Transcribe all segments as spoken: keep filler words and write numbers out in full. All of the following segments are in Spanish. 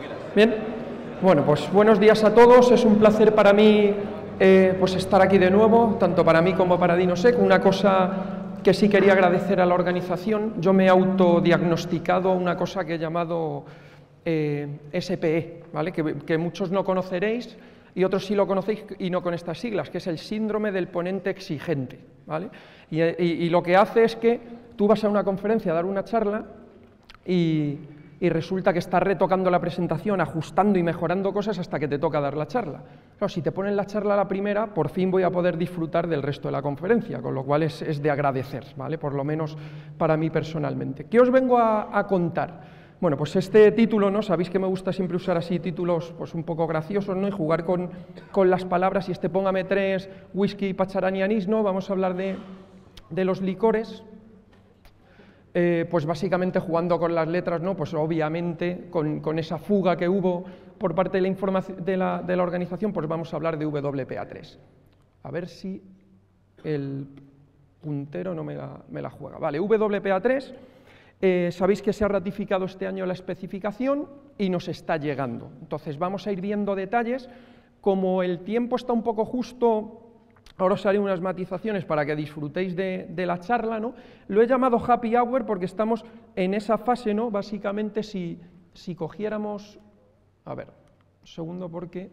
Bien, bueno, pues buenos días a todos. Es un placer para mí eh, pues estar aquí de nuevo, tanto para mí como para DINOSEC. Una cosa que sí quería agradecer a la organización, yo me he autodiagnosticado una cosa que he llamado eh, S P E, ¿vale? que, que muchos no conoceréis y otros sí lo conocéis y no con estas siglas, que es el síndrome del ponente exigente, ¿vale? Y, y, y lo que hace es que tú vas a una conferencia a dar una charla y, y resulta que estás retocando la presentación, ajustando y mejorando cosas hasta que te toca dar la charla. Claro, si te ponen la charla a la primera, por fin voy a poder disfrutar del resto de la conferencia, con lo cual es, es de agradecer, ¿vale? Por lo menos para mí personalmente. ¿Qué os vengo a, a contar? Bueno, pues este título, ¿no? Sabéis que me gusta siempre usar así títulos pues un poco graciosos, ¿no? Y jugar con, con las palabras, y este póngame tres, whisky, pacharán y anís, ¿no? Vamos a hablar de, de los licores. Eh, pues básicamente jugando con las letras, ¿no? Pues obviamente con, con esa fuga que hubo por parte de la, información, de, la, de la organización, pues vamos a hablar de W P A tres. A ver si el puntero no me la, me la juega. Vale, W P A tres, eh, sabéis que se ha ratificado este año la especificación y nos está llegando. Entonces vamos a ir viendo detalles. Como el tiempo está un poco justo, ahora os haré unas matizaciones para que disfrutéis de, de la charla, ¿no? Lo he llamado Happy Hour porque estamos en esa fase, ¿no? Básicamente, si, si cogiéramos... A ver, un segundo porque...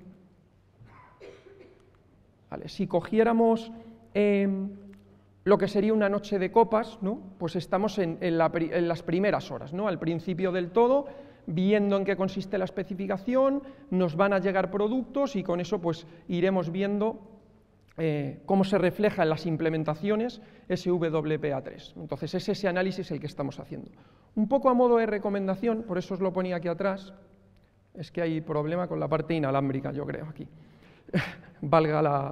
Vale, si cogiéramos eh, lo que sería una noche de copas, ¿no? Pues estamos en, en, la, en las primeras horas, ¿no? Al principio del todo, viendo en qué consiste la especificación, nos van a llegar productos y con eso pues iremos viendo Eh, cómo se refleja en las implementaciones ese W P A tres. Entonces es ese análisis el que estamos haciendo. Un poco a modo de recomendación, por eso os lo ponía aquí atrás, es que hay problema con la parte inalámbrica, yo creo, aquí. Valga la...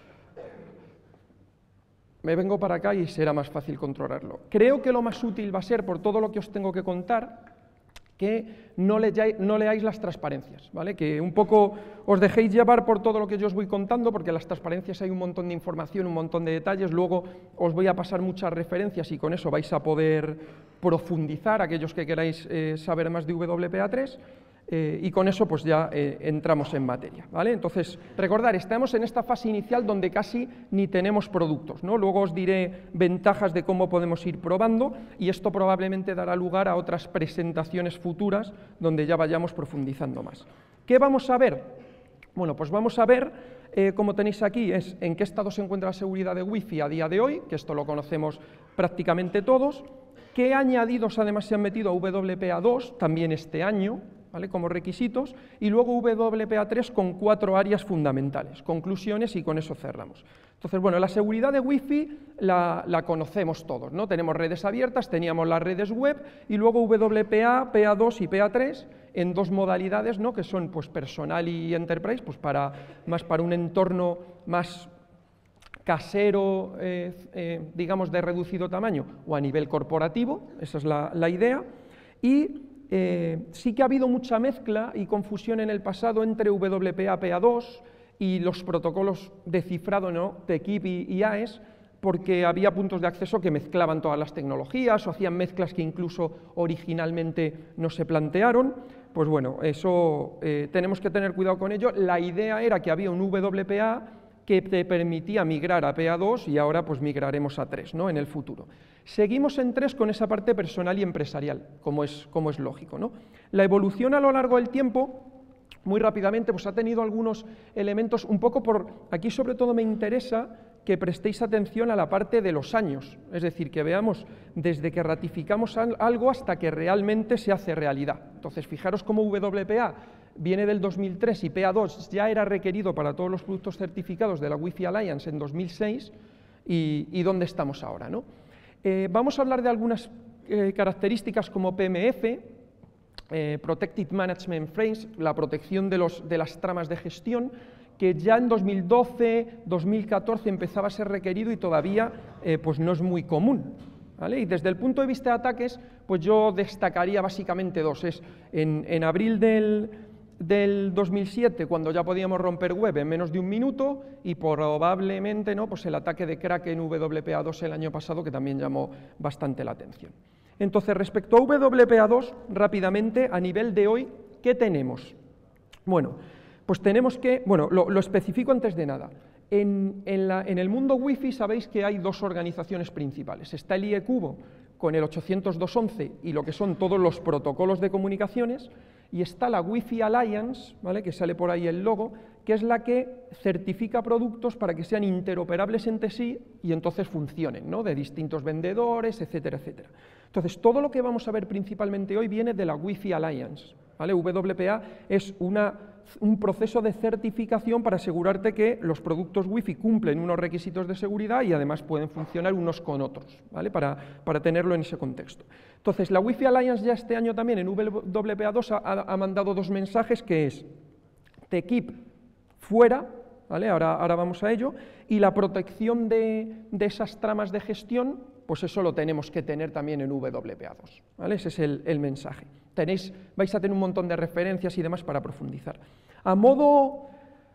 Me vengo para acá y será más fácil controlarlo. Creo que lo más útil va a ser, por todo lo que os tengo que contar, que no, le, no leáis las transparencias, ¿vale? Que un poco os dejéis llevar por todo lo que yo os voy contando, porque en las transparencias hay un montón de información, un montón de detalles, luego os voy a pasar muchas referencias y con eso vais a poder profundizar, aquellos que queráis eh, saber más de W P A tres, eh, y con eso pues ya eh, entramos en materia, ¿vale? Entonces, recordar, estamos en esta fase inicial donde casi ni tenemos productos, ¿no? Luego os diré ventajas de cómo podemos ir probando y esto probablemente dará lugar a otras presentaciones futuras donde ya vayamos profundizando más. ¿Qué vamos a ver? Bueno, pues vamos a ver, eh, como tenéis aquí, es en qué estado se encuentra la seguridad de Wi-Fi a día de hoy, que esto lo conocemos prácticamente todos, qué añadidos además se han metido a W P A dos también este año, ¿vale? Como requisitos, y luego W P A tres con cuatro áreas fundamentales, conclusiones, y con eso cerramos. Entonces, bueno, la seguridad de Wi-Fi la, la conocemos todos, ¿no? Tenemos redes abiertas, teníamos las redes web, y luego W P A, P A dos y P A tres en dos modalidades, ¿no? Que son pues personal y enterprise, pues para, más para un entorno más casero, eh, eh, digamos, de reducido tamaño, o a nivel corporativo, esa es la, la idea, y Eh, sí que ha habido mucha mezcla y confusión en el pasado entre W P A, P A dos y los protocolos de cifrado, ¿no? T K I P y, y A E S, porque había puntos de acceso que mezclaban todas las tecnologías o hacían mezclas que incluso originalmente no se plantearon. Pues bueno, eso eh, tenemos que tener cuidado con ello. La idea era que había un W P A que te permitía migrar a P A dos y ahora pues migraremos a tres, ¿no? En el futuro. Seguimos en tres con esa parte personal y empresarial, como es, como es lógico, ¿no? La evolución a lo largo del tiempo, muy rápidamente, pues ha tenido algunos elementos, un poco por, aquí sobre todo me interesa que prestéis atención a la parte de los años, es decir, que veamos desde que ratificamos algo hasta que realmente se hace realidad. Entonces, fijaros cómo W P A viene del dos mil tres y P A dos ya era requerido para todos los productos certificados de la Wi-Fi Alliance en dos mil seis, y, y dónde estamos ahora, ¿no? Eh, vamos a hablar de algunas eh, características como P M F, eh, Protected Management Frames, la protección de, los, de las tramas de gestión, que ya en dos mil doce, dos mil catorce empezaba a ser requerido y todavía eh, pues no es muy común, ¿vale? Y desde el punto de vista de ataques, pues yo destacaría básicamente dos. Es en, en abril del, del dos mil siete, cuando ya podíamos romper web en menos de un minuto, y probablemente, ¿no?, pues el ataque de crack en W P A dos el año pasado, que también llamó bastante la atención. Entonces, respecto a W P A dos, rápidamente, a nivel de hoy, ¿qué tenemos? Bueno, pues tenemos que, bueno, lo, lo especifico antes de nada. En, en, la, en el mundo Wi-Fi sabéis que hay dos organizaciones principales. Está el I E Cubo con el ochocientos dos punto once y lo que son todos los protocolos de comunicaciones, y está la Wi-Fi Alliance, ¿vale?, que sale por ahí el logo, que es la que certifica productos para que sean interoperables entre sí y entonces funcionen, ¿no?, de distintos vendedores, etcétera, etcétera. Entonces, todo lo que vamos a ver principalmente hoy viene de la Wi-Fi Alliance, ¿vale? W P A es una, un proceso de certificación para asegurarte que los productos Wi-Fi cumplen unos requisitos de seguridad y además pueden funcionar unos con otros, ¿vale?, para, para tenerlo en ese contexto. Entonces, la Wi-Fi Alliance ya este año también en W P A dos ha, ha mandado dos mensajes, que es T K I P fuera, ¿vale?, ahora, ahora vamos a ello, y la protección de, de esas tramas de gestión, pues eso lo tenemos que tener también en W P A dos, ¿vale? Ese es el, el mensaje. Tenéis, vais a tener un montón de referencias y demás para profundizar. A modo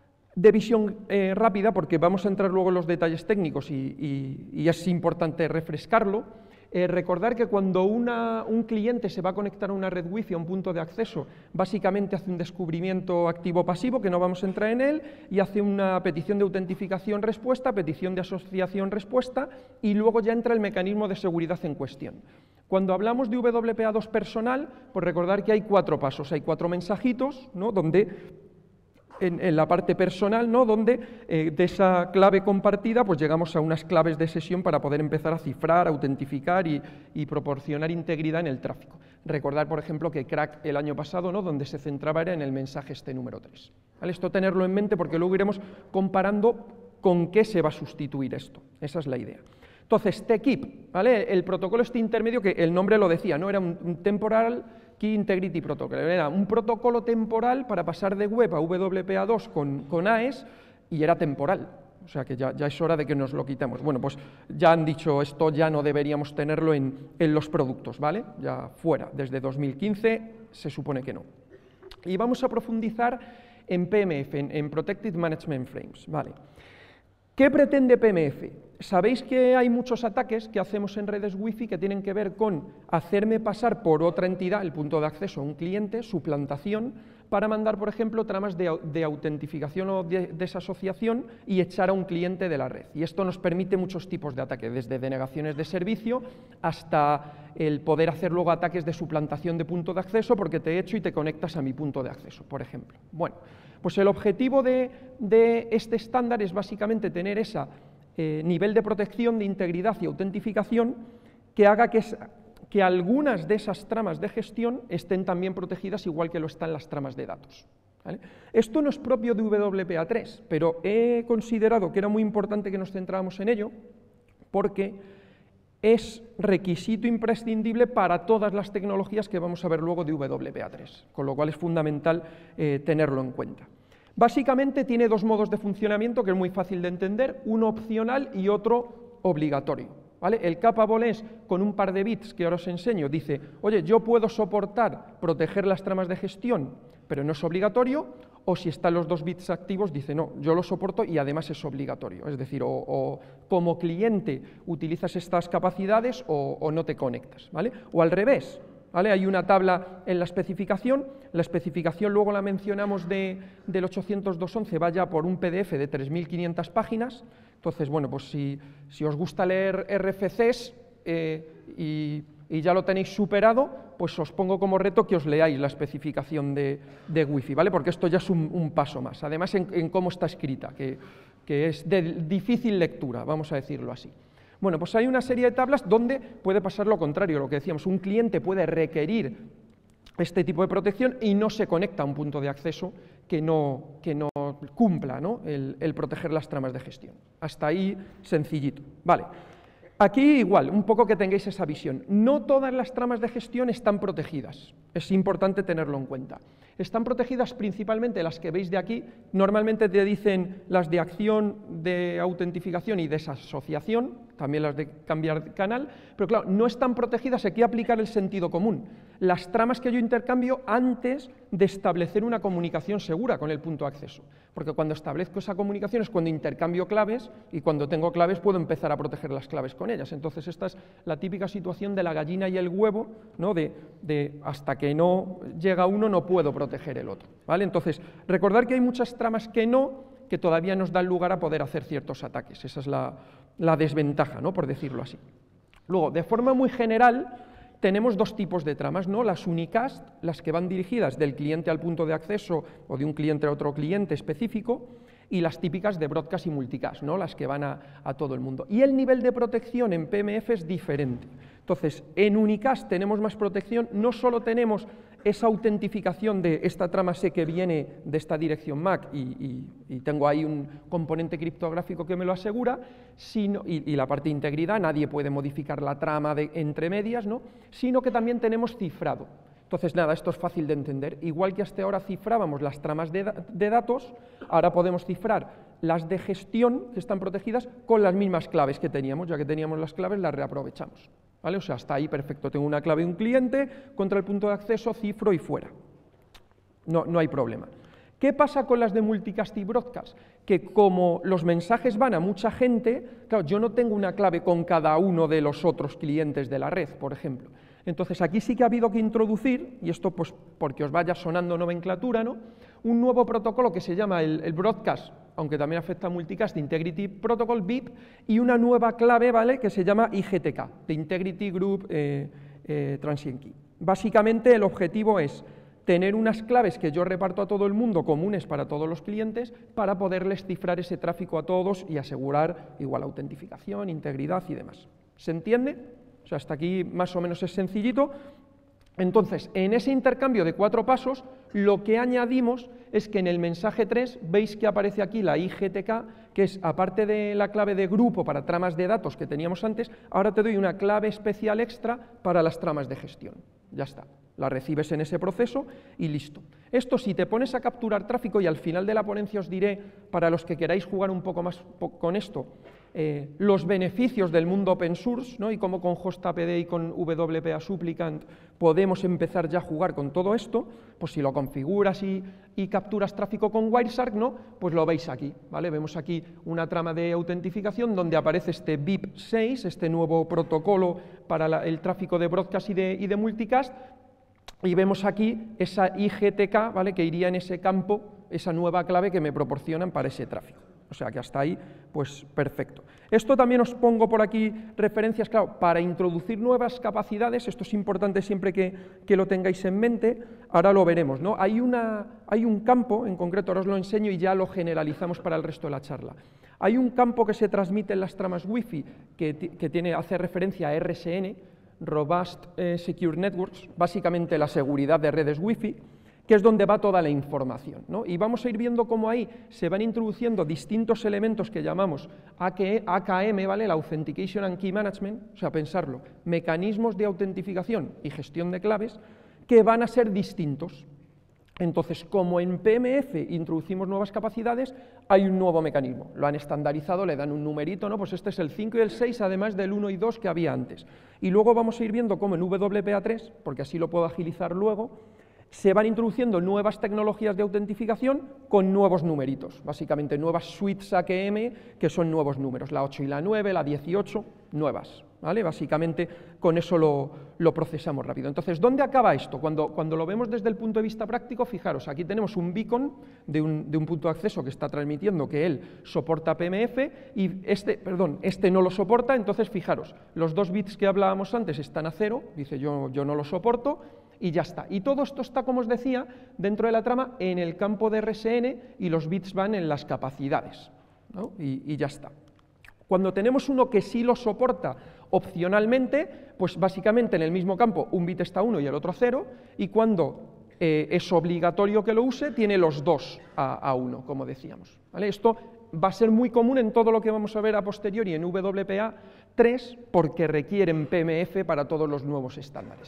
de visión eh, rápida, porque vamos a entrar luego en los detalles técnicos y, y, y es importante refrescarlo, Eh, recordar que cuando una, un cliente se va a conectar a una red Wi-Fi, a un punto de acceso, básicamente hace un descubrimiento activo-pasivo, que no vamos a entrar en él, y hace una petición de autentificación-respuesta, petición de asociación-respuesta, y luego ya entra el mecanismo de seguridad en cuestión. Cuando hablamos de W P A dos personal, pues recordar que hay cuatro pasos, hay cuatro mensajitos, ¿no?, donde En, en la parte personal, ¿no?, donde eh, de esa clave compartida pues llegamos a unas claves de sesión para poder empezar a cifrar, autentificar y, y proporcionar integridad en el tráfico. Recordar, por ejemplo, que Crack el año pasado, ¿no?, donde se centraba era en el mensaje este número tres. ¿Vale? Esto tenerlo en mente porque luego iremos comparando con qué se va a sustituir esto. Esa es la idea. Entonces, T K I P, ¿vale?, el protocolo este intermedio, que el nombre lo decía, ¿no?, era un, un temporal Key Integrity Protocol, era un protocolo temporal para pasar de web a W P A dos con, con A E S, y era temporal, o sea que ya, ya es hora de que nos lo quitemos. Bueno, pues ya han dicho esto, ya no deberíamos tenerlo en, en los productos, ¿vale?, ya fuera, desde dos mil quince se supone que no. Y vamos a profundizar en P M F, en, en Protected Management Frames, ¿vale? ¿Qué pretende P M F? Sabéis que hay muchos ataques que hacemos en redes Wi-Fi que tienen que ver con hacerme pasar por otra entidad el punto de acceso a un cliente, suplantación, para mandar, por ejemplo, tramas de, de autentificación o de desasociación y echar a un cliente de la red. Y esto nos permite muchos tipos de ataques, desde denegaciones de servicio hasta el poder hacer luego ataques de suplantación de punto de acceso porque te echo y te conectas a mi punto de acceso, por ejemplo. Bueno, pues el objetivo de, de este estándar es básicamente tener ese eh, nivel de protección, de integridad y autentificación que haga que, que algunas de esas tramas de gestión estén también protegidas igual que lo están las tramas de datos, ¿vale? Esto no es propio de W P A tres, pero he considerado que era muy importante que nos centráramos en ello porque es requisito imprescindible para todas las tecnologías que vamos a ver luego de W P A tres, con lo cual es fundamental eh, tenerlo en cuenta. Básicamente tiene dos modos de funcionamiento que es muy fácil de entender, uno opcional y otro obligatorio, ¿vale? El capable es con un par de bits que ahora os enseño, dice, oye, yo puedo soportar proteger las tramas de gestión, pero no es obligatorio, o si están los dos bits activos, dice, no, yo lo soporto y además es obligatorio, es decir, o, o como cliente utilizas estas capacidades o, o no te conectas, ¿vale? O al revés, ¿vale? Hay una tabla en la especificación, la especificación luego la mencionamos de, del ochocientos dos punto once, vaya por un P D F de tres mil quinientas páginas, entonces, bueno, pues si, si os gusta leer R F Cs eh, y, y ya lo tenéis superado, pues os pongo como reto que os leáis la especificación de, de Wi-Fi, ¿vale? Porque esto ya es un, un paso más, además en, en cómo está escrita, que, que es de difícil lectura, vamos a decirlo así. Bueno, pues hay una serie de tablas donde puede pasar lo contrario, lo que decíamos, un cliente puede requerir este tipo de protección y no se conecta a un punto de acceso que no, que no cumpla, ¿no?, el, el proteger las tramas de gestión. Hasta ahí sencillito. Vale. Aquí igual, un poco que tengáis esa visión. No todas las tramas de gestión están protegidas, es importante tenerlo en cuenta. Están protegidas principalmente las que veis de aquí, normalmente te dicen las de acción, de autentificación y desasociación, también las de cambiar de canal, pero claro, no están protegidas, hay que aplicar el sentido común. Las tramas que yo intercambio antes de establecer una comunicación segura con el punto de acceso, porque cuando establezco esa comunicación es cuando intercambio claves y cuando tengo claves puedo empezar a proteger las claves con ellas. Entonces esta es la típica situación de la gallina y el huevo, ¿no? de, de hasta que no llega uno no puedo proteger el otro, ¿vale? Entonces, recordar que hay muchas tramas que no, que todavía nos dan lugar a poder hacer ciertos ataques. Esa es la, la desventaja, ¿no? Por decirlo así. Luego, de forma muy general, tenemos dos tipos de tramas, ¿no? Las unicast, las que van dirigidas del cliente al punto de acceso o de un cliente a otro cliente específico, y las típicas de broadcast y multicast, ¿no? Las que van a, a todo el mundo. Y el nivel de protección en P M F es diferente. Entonces, en unicast tenemos más protección, no solo tenemos esa autentificación de esta trama sé que viene de esta dirección M A C y, y, y tengo ahí un componente criptográfico que me lo asegura, sino, y, y la parte de integridad, nadie puede modificar la trama de, entre medias, ¿no? Sino que también tenemos cifrado. Entonces, nada, esto es fácil de entender. Igual que hasta ahora cifrábamos las tramas de, de datos, ahora podemos cifrar las de gestión, que están protegidas, con las mismas claves que teníamos. Ya que teníamos las claves, las reaprovechamos, ¿vale? O sea, hasta ahí perfecto. Tengo una clave de un cliente, contra el punto de acceso, cifro y fuera. No, no hay problema. ¿Qué pasa con las de multicast y broadcast? Que como los mensajes van a mucha gente, claro, yo no tengo una clave con cada uno de los otros clientes de la red, por ejemplo. Entonces, aquí sí que ha habido que introducir, y esto pues porque os vaya sonando nomenclatura, ¿no? Un nuevo protocolo que se llama el, el Broadcast, aunque también afecta a Multicast, Integrity Protocol, B I P, y una nueva clave, ¿vale?, que se llama I G T K, de Integrity Group eh, eh, Transient Key. Básicamente, el objetivo es tener unas claves que yo reparto a todo el mundo, comunes para todos los clientes, para poderles cifrar ese tráfico a todos y asegurar igual autentificación, integridad y demás. ¿Se entiende? O sea, hasta aquí más o menos es sencillito. Entonces, en ese intercambio de cuatro pasos, lo que añadimos es que en el mensaje tres veis que aparece aquí la I G T K, que es, aparte de la clave de grupo para tramas de datos que teníamos antes, ahora te doy una clave especial extra para las tramas de gestión. Ya está, la recibes en ese proceso y listo. Esto, si te pones a capturar tráfico, y al final de la ponencia os diré, para los que queráis jugar un poco más con esto, Eh, los beneficios del mundo open source, ¿no? Y cómo con HostAPD y con W P A Supplicant podemos empezar ya a jugar con todo esto, pues si lo configuras y, y capturas tráfico con Wireshark, ¿no? Pues lo veis aquí, ¿vale? Vemos aquí una trama de autentificación donde aparece este B I P seis, este nuevo protocolo para la, el tráfico de broadcast y de, y de multicast, y vemos aquí esa I G T K, ¿vale?, que iría en ese campo, esa nueva clave que me proporcionan para ese tráfico. O sea que hasta ahí, pues perfecto. Esto también os pongo por aquí referencias, claro, para introducir nuevas capacidades, esto es importante siempre que, que lo tengáis en mente, ahora lo veremos, ¿no? Hay, una, hay un campo, en concreto ahora os lo enseño y ya lo generalizamos para el resto de la charla. Hay un campo que se transmite en las tramas Wi-Fi que, que tiene, hace referencia a R S N, Robust eh, Secure Networks, básicamente la seguridad de redes Wi-Fi, que es donde va toda la información, ¿no? Y vamos a ir viendo cómo ahí se van introduciendo distintos elementos que llamamos A K M, ¿vale?, la Authentication and Key Management, o sea, pensarlo, mecanismos de autentificación y gestión de claves que van a ser distintos. Entonces, como en P M F introducimos nuevas capacidades, hay un nuevo mecanismo. Lo han estandarizado, le dan un numerito, ¿no? Pues este es el cinco y el seis, además del uno y dos que había antes. Y luego vamos a ir viendo cómo en W P A tres, porque así lo puedo agilizar luego, se van introduciendo nuevas tecnologías de autentificación con nuevos numeritos, básicamente nuevas suites A K M, que son nuevos números, la ocho y la nueve, la dieciocho, nuevas, ¿vale? Básicamente con eso lo, lo procesamos rápido. Entonces, ¿dónde acaba esto? Cuando, cuando lo vemos desde el punto de vista práctico, fijaros, aquí tenemos un beacon de un, de un punto de acceso que está transmitiendo que él soporta P M F y este, perdón, este no lo soporta, entonces fijaros, los dos bits que hablábamos antes están a cero, dice yo, yo no lo soporto, y ya está. Y todo esto está, como os decía, dentro de la trama en el campo de R S N y los bits van en las capacidades, ¿no? y, y ya está. Cuando tenemos uno que sí lo soporta opcionalmente, pues básicamente en el mismo campo un bit está a uno y el otro a cero, y cuando eh, es obligatorio que lo use, tiene los dos a uno, como decíamos, ¿vale? Esto va a ser muy común en todo lo que vamos a ver a posteriori en W P A tres, porque requieren P M F para todos los nuevos estándares.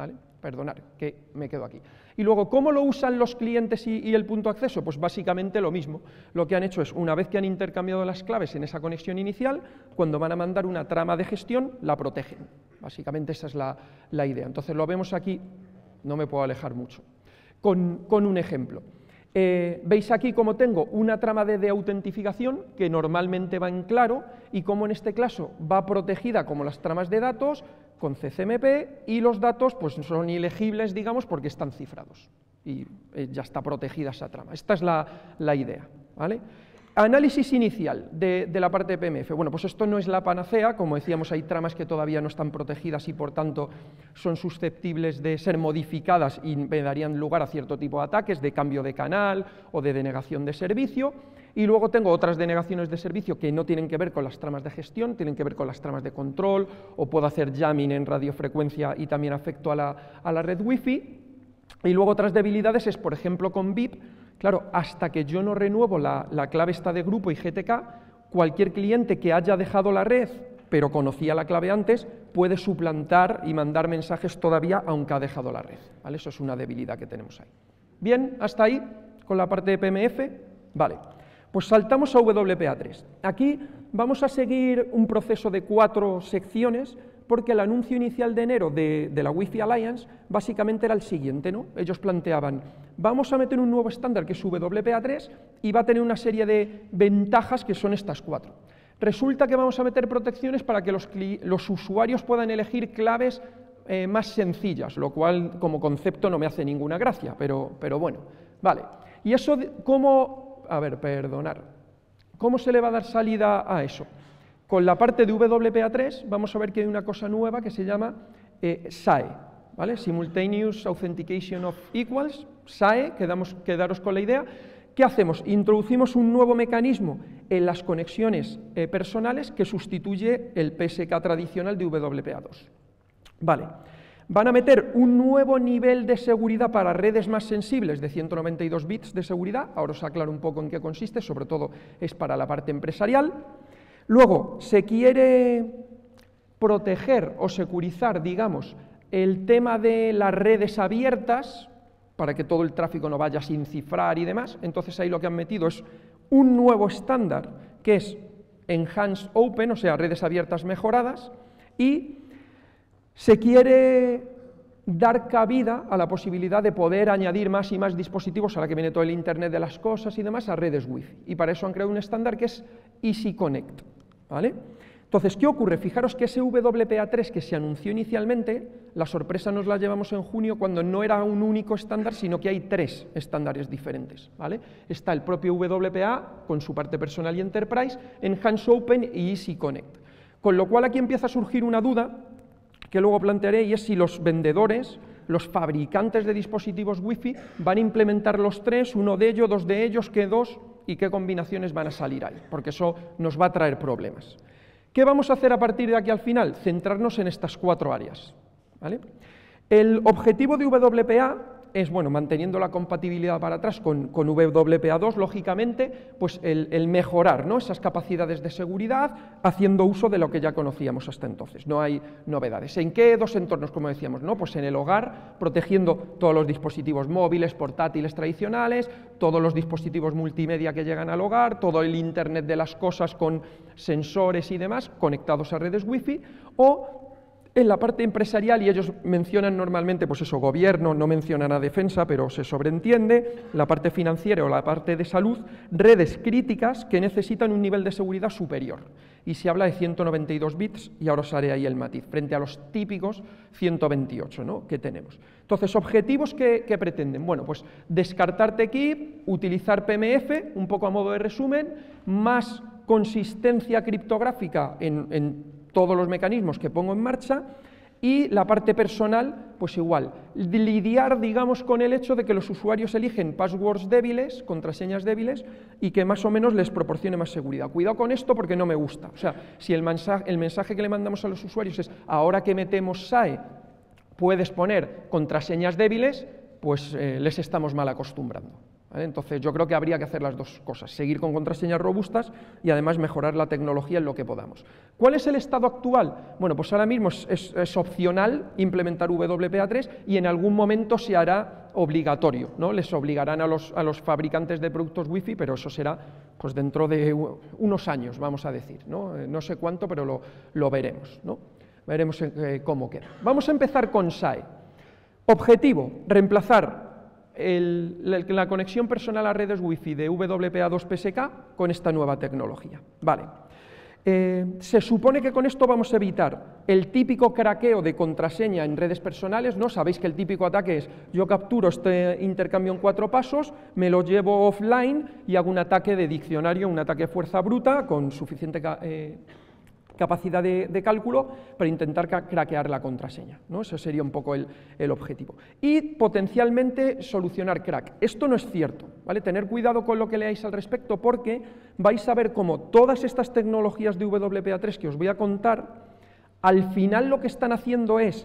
¿vale? Perdonad, que me quedo aquí. Y luego, ¿cómo lo usan los clientes y, y el punto de acceso? Pues básicamente lo mismo. Lo que han hecho es, una vez que han intercambiado las claves en esa conexión inicial, cuando van a mandar una trama de gestión, la protegen. Básicamente esa es la, la idea. Entonces lo vemos aquí, no me puedo alejar mucho, con, con un ejemplo. Eh, Veis aquí cómo tengo una trama de, de autentificación que normalmente va en claro y cómo en este caso va protegida como las tramas de datos con C C M P y los datos pues son ilegibles, digamos, porque están cifrados y eh, ya está protegida esa trama. Esta es la, la idea, ¿vale? Análisis inicial de, de la parte de P M F. Bueno, pues esto no es la panacea, como decíamos, hay tramas que todavía no están protegidas y por tanto son susceptibles de ser modificadas y me darían lugar a cierto tipo de ataques, de cambio de canal o de denegación de servicio. Y luego tengo otras denegaciones de servicio que no tienen que ver con las tramas de gestión, tienen que ver con las tramas de control, o puedo hacer jamming en radiofrecuencia y también afecto a la, a la red Wi-Fi. Y luego otras debilidades es, por ejemplo, con V I P. Claro, hasta que yo no renuevo la, la clave esta de grupo y G T K, cualquier cliente que haya dejado la red, pero conocía la clave antes, puede suplantar y mandar mensajes todavía aunque ha dejado la red, ¿vale? Eso es una debilidad que tenemos ahí. Bien, hasta ahí con la parte de P M F. Vale, pues saltamos a W P A tres. Aquí vamos a seguir un proceso de cuatro secciones, porque el anuncio inicial de enero de, de la Wi-Fi Alliance básicamente era el siguiente, ¿no? Ellos planteaban, vamos a meter un nuevo estándar que es W P A tres y va a tener una serie de ventajas que son estas cuatro. Resulta que vamos a meter protecciones para que los, los usuarios puedan elegir claves eh, más sencillas, lo cual como concepto no me hace ninguna gracia, pero, pero bueno, vale. ¿Y eso cómo, a ver, perdonar, cómo se le va a dar salida a eso? Con la parte de W P A tres vamos a ver que hay una cosa nueva que se llama eh, S A E, ¿vale? Simultaneous Authentication of Equals, S A E, quedamos, quedaros con la idea. ¿Qué hacemos? Introducimos un nuevo mecanismo en las conexiones eh, personales que sustituye el P S K tradicional de W P A dos. Vale. Van a meter un nuevo nivel de seguridad para redes más sensibles de ciento noventa y dos bits de seguridad. Ahora os aclaro un poco en qué consiste, sobre todo es para la parte empresarial. Luego, se quiere proteger o securizar, digamos, el tema de las redes abiertas, para que todo el tráfico no vaya sin cifrar y demás. Entonces ahí lo que han metido es un nuevo estándar, que es Enhanced Open, o sea, redes abiertas mejoradas, y se quiere dar cabida a la posibilidad de poder añadir más y más dispositivos, a la que viene todo el Internet de las cosas y demás, a redes Wi-Fi. Y para eso han creado un estándar que es Easy Connect, ¿vale? Entonces, ¿qué ocurre? Fijaros que ese W P A tres que se anunció inicialmente, la sorpresa nos la llevamos en junio cuando no era un único estándar, sino que hay tres estándares diferentes, ¿vale? Está el propio W P A con su parte personal y enterprise, Enhanced Open y Easy Connect. Con lo cual aquí empieza a surgir una duda que luego plantearé, y es si los vendedores, los fabricantes de dispositivos Wi-Fi van a implementar los tres, uno de ellos, dos de ellos, qué dos y qué combinaciones van a salir ahí, porque eso nos va a traer problemas. ¿Qué vamos a hacer a partir de aquí al final? Centrarnos en estas cuatro áreas, ¿vale? El objetivo de W P A es, bueno, manteniendo la compatibilidad para atrás con, con W P A dos, lógicamente, pues el, el mejorar, ¿no?, esas capacidades de seguridad haciendo uso de lo que ya conocíamos hasta entonces. No hay novedades. ¿En qué dos entornos, como decíamos? ¿No? Pues en el hogar, protegiendo todos los dispositivos móviles, portátiles tradicionales, todos los dispositivos multimedia que llegan al hogar, todo el Internet de las cosas con sensores y demás conectados a redes Wi-Fi, o en la parte empresarial, y ellos mencionan normalmente, pues eso, gobierno, no mencionan a defensa, pero se sobreentiende, la parte financiera o la parte de salud, redes críticas que necesitan un nivel de seguridad superior. Y se habla de ciento noventa y dos bits, y ahora os haré ahí el matiz, frente a los típicos ciento veintiocho, ¿no?, que tenemos. Entonces, objetivos que, que pretenden, bueno, pues descartar T K I P, utilizar P M F, un poco a modo de resumen, más consistencia criptográfica en, en todos los mecanismos que pongo en marcha, y la parte personal, pues igual, lidiar, digamos, con el hecho de que los usuarios eligen passwords débiles, contraseñas débiles, y que más o menos les proporcione más seguridad. Cuidado con esto porque no me gusta. O sea, si el mensaje, el mensaje que le mandamos a los usuarios es, ahora que metemos S A E, puedes poner contraseñas débiles, pues eh, les estamos mal acostumbrando, ¿vale? Entonces yo creo que habría que hacer las dos cosas, seguir con contraseñas robustas y además mejorar la tecnología en lo que podamos. ¿Cuál es el estado actual? Bueno, pues ahora mismo es, es, es opcional implementar W P A tres y en algún momento se hará obligatorio, ¿no? Les obligarán a los, a los fabricantes de productos Wi-Fi, pero eso será pues dentro de unos años, vamos a decir, ¿no? No sé cuánto, pero lo, lo veremos, ¿no? Veremos eh, cómo queda. Vamos a empezar con S A E. Objetivo, reemplazar el, la, la conexión personal a redes Wi-Fi de W P A dos P S K con esta nueva tecnología. Vale. Eh, se supone que con esto vamos a evitar el típico craqueo de contraseña en redes personales, ¿no? Sabéis que el típico ataque es, yo capturo este intercambio en cuatro pasos, me lo llevo offline y hago un ataque de diccionario, un ataque de fuerza bruta con suficiente eh, capacidad de, de cálculo para intentar craquear la contraseña, ¿no? Ese sería un poco el, el objetivo. Y potencialmente solucionar crack. Esto no es cierto, ¿vale? Tener cuidado con lo que leáis al respecto porque vais a ver cómo todas estas tecnologías de W P A tres que os voy a contar, al final lo que están haciendo es,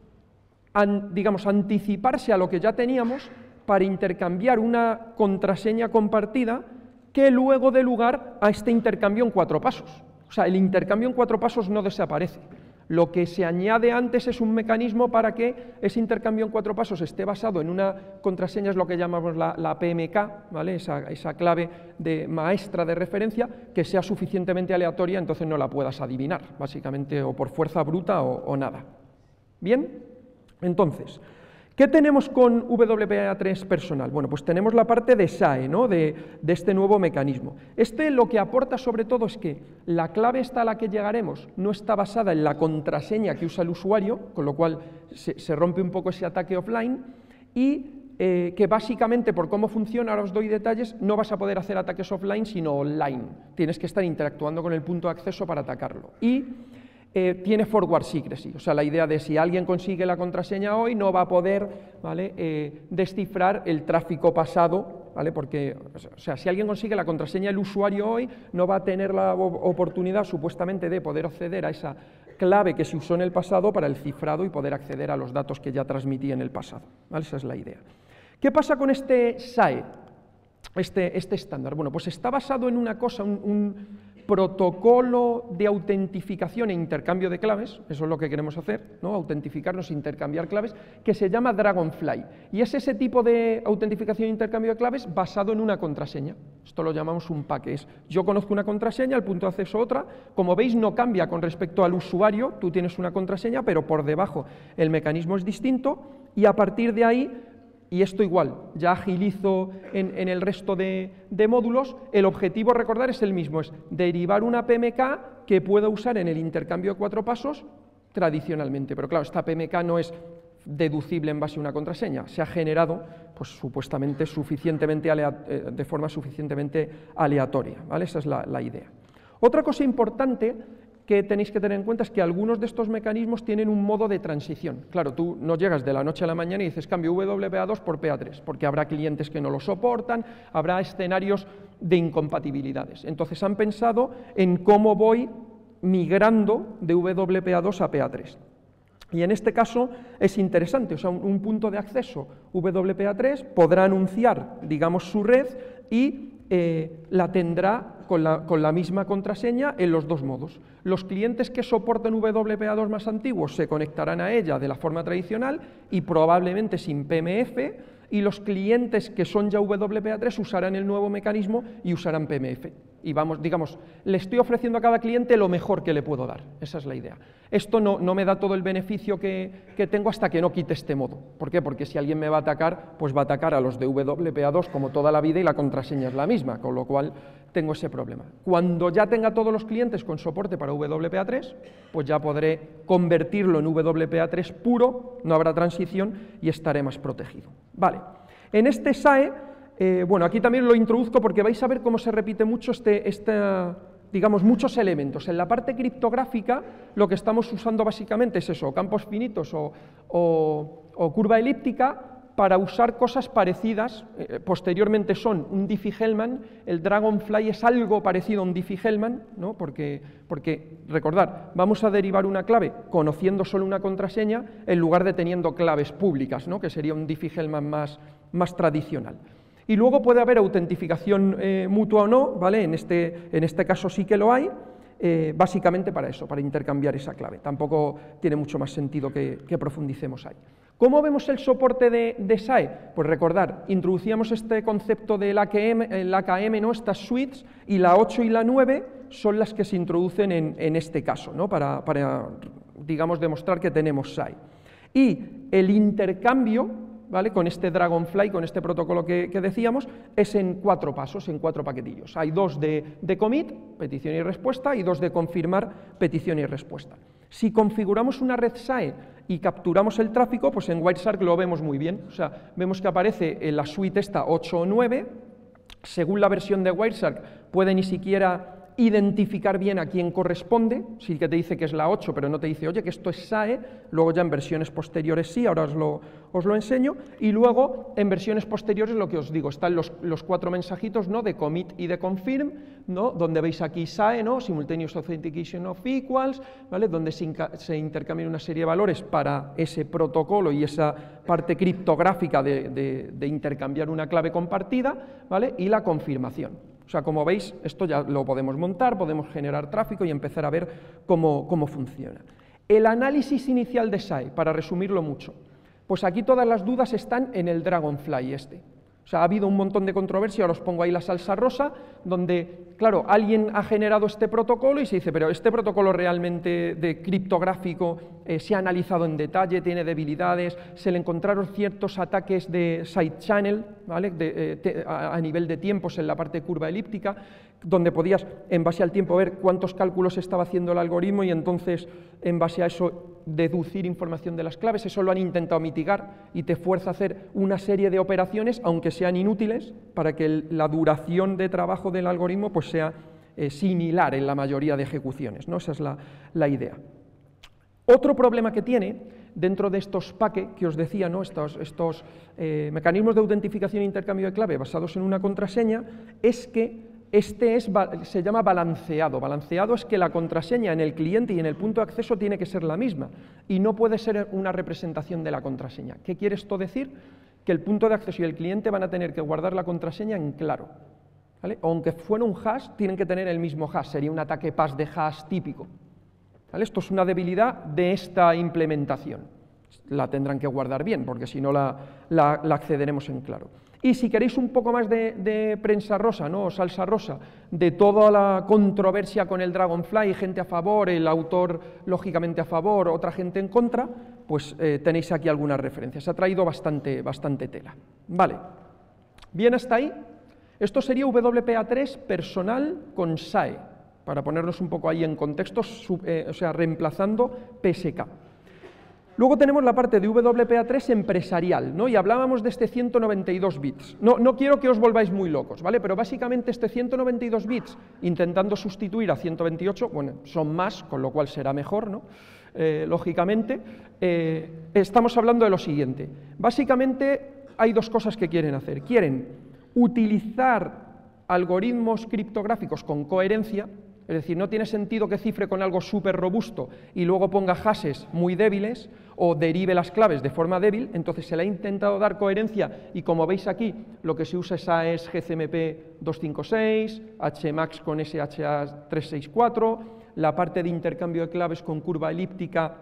an, digamos, anticiparse a lo que ya teníamos para intercambiar una contraseña compartida que luego dé lugar a este intercambio en cuatro pasos. O sea, el intercambio en cuatro pasos no desaparece. Lo que se añade antes es un mecanismo para que ese intercambio en cuatro pasos esté basado en una contraseña, es lo que llamamos la, la P M K, ¿vale? Esa, esa clave de maestra de referencia, que sea suficientemente aleatoria, entonces no la puedas adivinar, básicamente, o por fuerza bruta o, o nada. ¿Bien? Entonces, ¿qué tenemos con W P A tres personal? Bueno, pues tenemos la parte de S A E, ¿no? de, de este nuevo mecanismo. Este lo que aporta sobre todo es que la clave esta a la que llegaremos no está basada en la contraseña que usa el usuario, con lo cual se, se rompe un poco ese ataque offline, y eh, que básicamente por cómo funciona, ahora os doy detalles, no vas a poder hacer ataques offline sino online. Tienes que estar interactuando con el punto de acceso para atacarlo. Y Eh, tiene forward secrecy, o sea, la idea de si alguien consigue la contraseña hoy no va a poder, ¿vale? eh, descifrar el tráfico pasado, ¿vale? Porque, o sea, si alguien consigue la contraseña del usuario hoy, no va a tener la oportunidad supuestamente de poder acceder a esa clave que se usó en el pasado para el cifrado y poder acceder a los datos que ya transmitía en el pasado, ¿vale? Esa es la idea. ¿Qué pasa con este S A E, este, este estándar? Bueno, pues está basado en una cosa, un, un protocolo de autentificación e intercambio de claves, eso es lo que queremos hacer, ¿no? Autentificarnos e intercambiar claves, que se llama Dragonfly, y es ese tipo de autentificación e intercambio de claves basado en una contraseña. Esto lo llamamos un paque, es yo conozco una contraseña, el punto de acceso otra, como veis no cambia con respecto al usuario, tú tienes una contraseña, pero por debajo el mecanismo es distinto, y a partir de ahí, y esto igual, ya agilizo en, en el resto de, de módulos, el objetivo, recordar, es el mismo, es derivar una P M K que pueda usar en el intercambio de cuatro pasos tradicionalmente, pero claro, esta P M K no es deducible en base a una contraseña, se ha generado, pues supuestamente, suficientemente de forma suficientemente aleatoria, ¿vale? Esa es la, la idea. Otra cosa importante que tenéis que tener en cuenta es que algunos de estos mecanismos tienen un modo de transición. Claro, tú no llegas de la noche a la mañana y dices cambio W P A dos por P A tres, porque habrá clientes que no lo soportan, habrá escenarios de incompatibilidades. Entonces han pensado en cómo voy migrando de W P A dos a P A tres. Y en este caso es interesante, o sea, un, un punto de acceso W P A tres podrá anunciar, digamos, su red y eh, la tendrá con la, con la misma contraseña en los dos modos. Los clientes que soporten W P A dos más antiguos se conectarán a ella de la forma tradicional y probablemente sin P M F, y los clientes que son ya W P A tres usarán el nuevo mecanismo y usarán P M F. Y vamos, digamos, le estoy ofreciendo a cada cliente lo mejor que le puedo dar. Esa es la idea. Esto no, no me da todo el beneficio que, que tengo hasta que no quite este modo. ¿Por qué? Porque si alguien me va a atacar, pues va a atacar a los de W P A dos como toda la vida y la contraseña es la misma, con lo cual tengo ese problema. Cuando ya tenga todos los clientes con soporte para W P A tres, pues ya podré convertirlo en W P A tres puro, no habrá transición y estaré más protegido. Vale. En este S A E, eh, bueno, aquí también lo introduzco porque vais a ver cómo se repite mucho este, esta, digamos, muchos elementos. En la parte criptográfica lo que estamos usando básicamente es eso, campos finitos o, o, o curva elíptica, para usar cosas parecidas. Eh, posteriormente son un Diffie-Hellman, el Dragonfly es algo parecido a un Diffie-Hellman, ¿no? porque, porque, recordad, vamos a derivar una clave conociendo solo una contraseña en lugar de teniendo claves públicas, ¿no? Que sería un Diffie-Hellman más, más tradicional. Y luego puede haber autentificación eh, mutua o no, ¿vale? En este, en este caso sí que lo hay, eh, básicamente para eso, para intercambiar esa clave. Tampoco tiene mucho más sentido que, que profundicemos ahí. ¿Cómo vemos el soporte de, de S A E? Pues recordar, introducíamos este concepto del A K M, el A K M, ¿no? Estas suites, y la ocho y la nueve son las que se introducen en, en este caso, ¿no? Para, para, digamos, demostrar que tenemos S A E. Y el intercambio, ¿vale? Con este Dragonfly, con este protocolo que, que decíamos, es en cuatro pasos, en cuatro paquetillos. Hay dos de, de commit, petición y respuesta, y dos de confirmar, petición y respuesta. Si configuramos una red S A E y capturamos el tráfico, pues en Wireshark lo vemos muy bien. O sea, vemos que aparece en la suite esta ocho o nueve, según la versión de Wireshark puede ni siquiera identificar bien a quién corresponde, sí que te dice que es la ocho, pero no te dice, oye, que esto es S A E, luego ya en versiones posteriores sí, ahora os lo, os lo enseño, y luego en versiones posteriores lo que os digo, están los, los cuatro mensajitos, ¿no? De commit y de confirm, ¿no? Donde veis aquí S A E, ¿no? Simultaneous Authentication of Equals, ¿vale? Donde se, se intercambian una serie de valores para ese protocolo y esa parte criptográfica de, de, de intercambiar una clave compartida, ¿vale? Y la confirmación. O sea, como veis, esto ya lo podemos montar, podemos generar tráfico y empezar a ver cómo, cómo funciona. El análisis inicial de S A E, para resumirlo mucho, pues aquí todas las dudas están en el Dragonfly este. O sea, ha habido un montón de controversia, ahora os pongo ahí la salsa rosa, donde, claro, alguien ha generado este protocolo y se dice, pero este protocolo realmente de criptográfico eh, se ha analizado en detalle, tiene debilidades, se le encontraron ciertos ataques de side channel, ¿vale? de, eh, te, a, a nivel de tiempos en la parte curva elíptica, donde podías, en base al tiempo, ver cuántos cálculos estaba haciendo el algoritmo y entonces, en base a eso, deducir información de las claves. Eso lo han intentado mitigar y te fuerza a hacer una serie de operaciones, aunque sean inútiles, para que el, la duración de trabajo del algoritmo pues, sea eh, similar en la mayoría de ejecuciones, ¿no? Esa es la, la idea. Otro problema que tiene dentro de estos paquetes que os decía, ¿no? estos, estos eh, mecanismos de autentificación e intercambio de clave basados en una contraseña, es que este es, se llama balanceado. Balanceado es que la contraseña en el cliente y en el punto de acceso tiene que ser la misma y no puede ser una representación de la contraseña. ¿Qué quiere esto decir? Que el punto de acceso y el cliente van a tener que guardar la contraseña en claro, ¿vale? Aunque fuera un hash, tienen que tener el mismo hash, sería un ataque pass de hash típico, ¿vale? Esto es una debilidad de esta implementación. La tendrán que guardar bien, porque si no la, la, la accederemos en claro. Y si queréis un poco más de, de prensa rosa, ¿no? O salsa rosa, de toda la controversia con el Dragonfly, gente a favor, el autor lógicamente a favor, otra gente en contra, pues eh, tenéis aquí algunas referencias. Ha traído bastante, bastante tela. Vale, bien hasta ahí. Esto sería W P A tres personal con S A E, para ponernos un poco ahí en contexto, eh, o sea, reemplazando P S K. Luego tenemos la parte de W P A tres empresarial, ¿no? Y hablábamos de este ciento noventa y dos bits. No, no quiero que os volváis muy locos, ¿vale? Pero básicamente este ciento noventa y dos bits, intentando sustituir a ciento veintiocho, bueno, son más, con lo cual será mejor, ¿no? Eh, lógicamente, eh, estamos hablando de lo siguiente. Básicamente hay dos cosas que quieren hacer. Quieren utilizar algoritmos criptográficos con coherencia. Es decir, no tiene sentido que cifre con algo súper robusto y luego ponga hashes muy débiles o derive las claves de forma débil. Entonces se le ha intentado dar coherencia y, como veis aquí, lo que se usa es G C M P doscientos cincuenta y seis, H MAX con S H A trescientos sesenta y cuatro, la parte de intercambio de claves con curva elíptica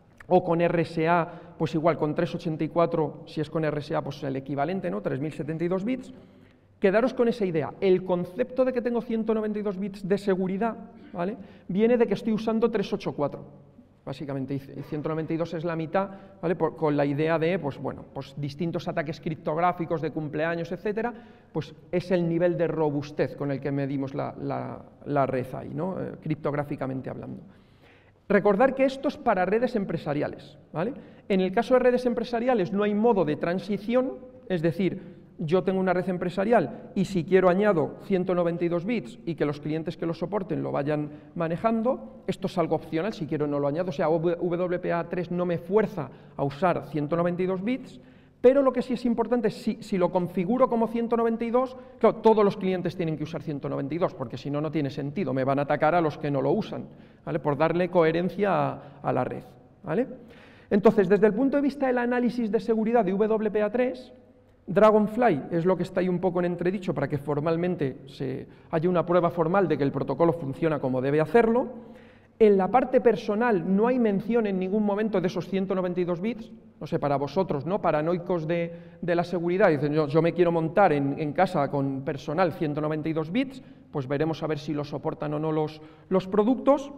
o con R S A, pues igual con trescientos ochenta y cuatro, si es con R S A, pues el equivalente, ¿no? tres mil setenta y dos bits. Quedaros con esa idea. El concepto de que tengo ciento noventa y dos bits de seguridad, ¿vale? Viene de que estoy usando trescientos ochenta y cuatro, básicamente, y ciento noventa y dos es la mitad, ¿vale? Por, con la idea de, pues bueno, pues distintos ataques criptográficos de cumpleaños, etcétera, pues es el nivel de robustez con el que medimos la, la, la red ahí, ¿no? Eh, criptográficamente hablando. Recordar que esto es para redes empresariales, ¿vale? En el caso de redes empresariales no hay modo de transición, es decir, yo tengo una red empresarial y si quiero añado ciento noventa y dos bits y que los clientes que lo soporten lo vayan manejando, esto es algo opcional, si quiero no lo añado, o sea, W P A tres no me fuerza a usar ciento noventa y dos bits, pero lo que sí es importante es si, si lo configuro como ciento noventa y dos, claro, todos los clientes tienen que usar ciento noventa y dos, porque si no, no tiene sentido, me van a atacar a los que no lo usan, ¿vale? Por darle coherencia a, a la red, ¿vale? Entonces, desde el punto de vista del análisis de seguridad de W P A tres, Dragonfly es lo que está ahí un poco en entredicho para que formalmente se, haya una prueba formal de que el protocolo funciona como debe hacerlo. En la parte personal no hay mención en ningún momento de esos ciento noventa y dos bits, no sé, para vosotros, ¿no?, paranoicos de, de la seguridad, dicen yo, yo me quiero montar en, en casa con personal ciento noventa y dos bits, pues veremos a ver si lo soportan o no los, los productos.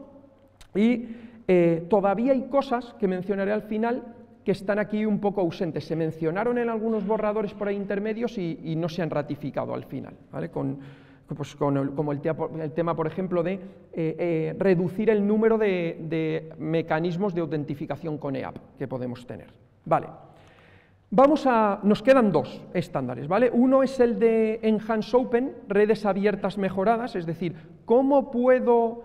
Y eh, todavía hay cosas que mencionaré al final que están aquí un poco ausentes. Se mencionaron en algunos borradores por ahí intermedios y, y no se han ratificado al final, ¿vale? Con, pues con el, como el, te, el tema, por ejemplo, de eh, eh, reducir el número de, de mecanismos de autentificación con E A P que podemos tener. Vale. Vamos a, nos quedan dos estándares, ¿vale? Uno es el de Enhanced Open, redes abiertas mejoradas, es decir, ¿cómo puedo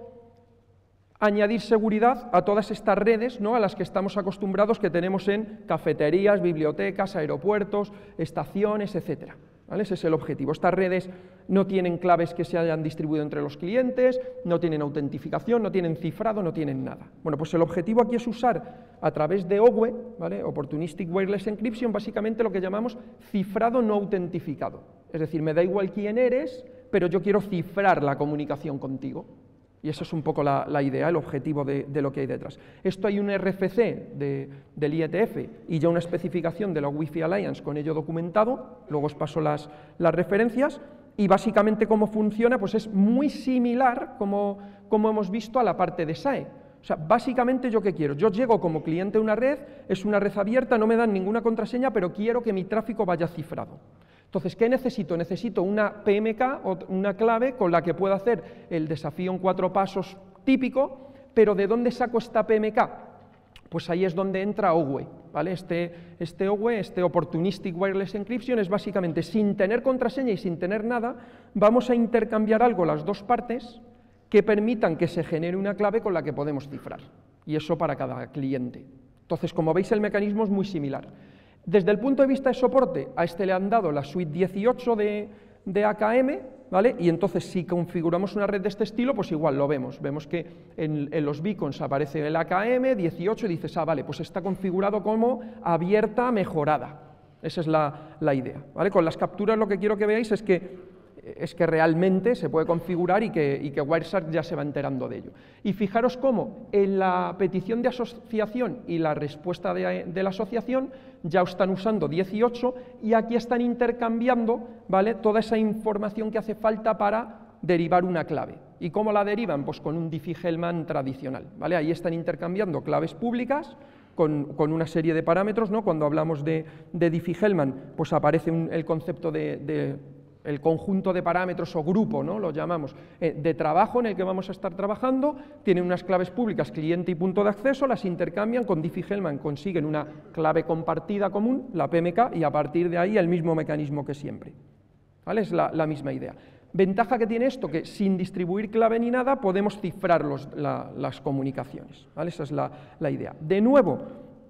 añadir seguridad a todas estas redes, ¿no?, a las que estamos acostumbrados, que tenemos en cafeterías, bibliotecas, aeropuertos, estaciones, etcétera? ¿Vale? Ese es el objetivo. Estas redes no tienen claves que se hayan distribuido entre los clientes, no tienen autentificación, no tienen cifrado, no tienen nada. Bueno, pues el objetivo aquí es usar a través de O W E, ¿vale?, Opportunistic Wireless Encryption, básicamente lo que llamamos cifrado no autentificado. Es decir, me da igual quién eres, pero yo quiero cifrar la comunicación contigo. Y esa es un poco la, la idea, el objetivo de, de lo que hay detrás. Esto hay un R F C de, del I E T F y ya una especificación de la Wi-Fi Alliance con ello documentado, luego os paso las, las referencias, y básicamente cómo funciona, pues es muy similar, como, como hemos visto, a la parte de S A E. O sea, básicamente yo qué quiero, yo llego como cliente a una red, es una red abierta, no me dan ninguna contraseña, pero quiero que mi tráfico vaya cifrado. Entonces, ¿qué necesito? Necesito una P M K, o una clave con la que pueda hacer el desafío en cuatro pasos típico, pero ¿de dónde saco esta P M K? Pues ahí es donde entra O W E, ¿vale? Este, este O W E, este Opportunistic Wireless Encryption, es básicamente, sin tener contraseña y sin tener nada, vamos a intercambiar algo las dos partes que permitan que se genere una clave con la que podemos cifrar, y eso para cada cliente. Entonces, como veis, el mecanismo es muy similar. Desde el punto de vista de soporte, a este le han dado la suite dieciocho de, de A K M, ¿vale? Y entonces si configuramos una red de este estilo, pues igual lo vemos. Vemos que en, en los beacons aparece el A K M dieciocho y dices, ah, vale, pues está configurado como abierta mejorada. Esa es la, la idea, ¿vale? Con las capturas lo que quiero que veáis es que es que realmente se puede configurar y que, y que Wireshark ya se va enterando de ello. Y fijaros cómo en la petición de asociación y la respuesta de, de la asociación ya están usando dieciocho y aquí están intercambiando, ¿vale?, toda esa información que hace falta para derivar una clave. ¿Y cómo la derivan? Pues con un Diffie-Hellman tradicional, ¿vale? Ahí están intercambiando claves públicas con, con una serie de parámetros, ¿no? Cuando hablamos de, de Diffie-Hellman, pues aparece un, el concepto de, de el conjunto de parámetros o grupo, ¿no?, lo llamamos, eh, de trabajo en el que vamos a estar trabajando, tienen unas claves públicas, cliente y punto de acceso, las intercambian, con Diffie-Hellman consiguen una clave compartida común, la P M K, y a partir de ahí el mismo mecanismo que siempre, ¿vale? Es la, la misma idea. Ventaja que tiene esto, que sin distribuir clave ni nada podemos cifrar los, la, las comunicaciones, ¿vale? Esa es la, la idea. De nuevo,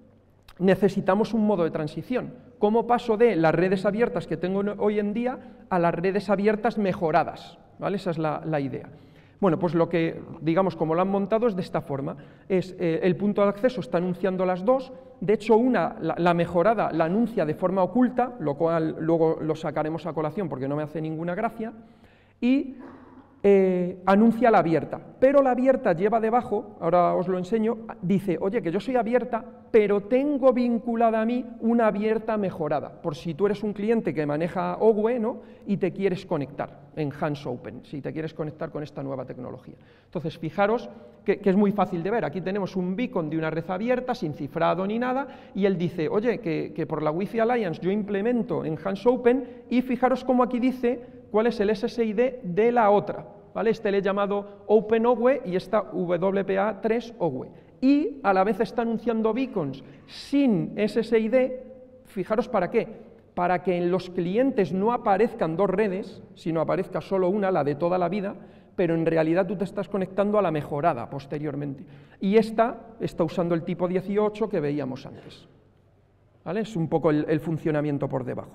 necesitamos un modo de transición. ¿Cómo paso de las redes abiertas que tengo hoy en día a las redes abiertas mejoradas? ¿Vale? Esa es la, la idea. Bueno, pues lo que, digamos, como lo han montado es de esta forma. Es, eh, el punto de acceso está anunciando las dos, de hecho una, la, la mejorada, la anuncia de forma oculta, lo cual luego lo sacaremos a colación porque no me hace ninguna gracia, y Eh, anuncia la abierta, pero la abierta lleva debajo, ahora os lo enseño, dice, oye, que yo soy abierta, pero tengo vinculada a mí una abierta mejorada, por si tú eres un cliente que maneja O W E, ¿no?, y te quieres conectar en Enhanced Open, si te quieres conectar con esta nueva tecnología. Entonces, fijaros que, que es muy fácil de ver, aquí tenemos un beacon de una red abierta, sin cifrado ni nada, y él dice, oye, que, que por la Wi-Fi Alliance yo implemento Enhanced Open, y fijaros cómo aquí dice cuál es el S S I D de la otra, ¿vale? Este le he llamado Open O W E y esta W P A tres O W E. Y a la vez está anunciando beacons sin S S I D, fijaros para qué, para que en los clientes no aparezcan dos redes, sino aparezca solo una, la de toda la vida, pero en realidad tú te estás conectando a la mejorada posteriormente. Y esta está usando el tipo dieciocho que veíamos antes, ¿vale? Es un poco el, el funcionamiento por debajo.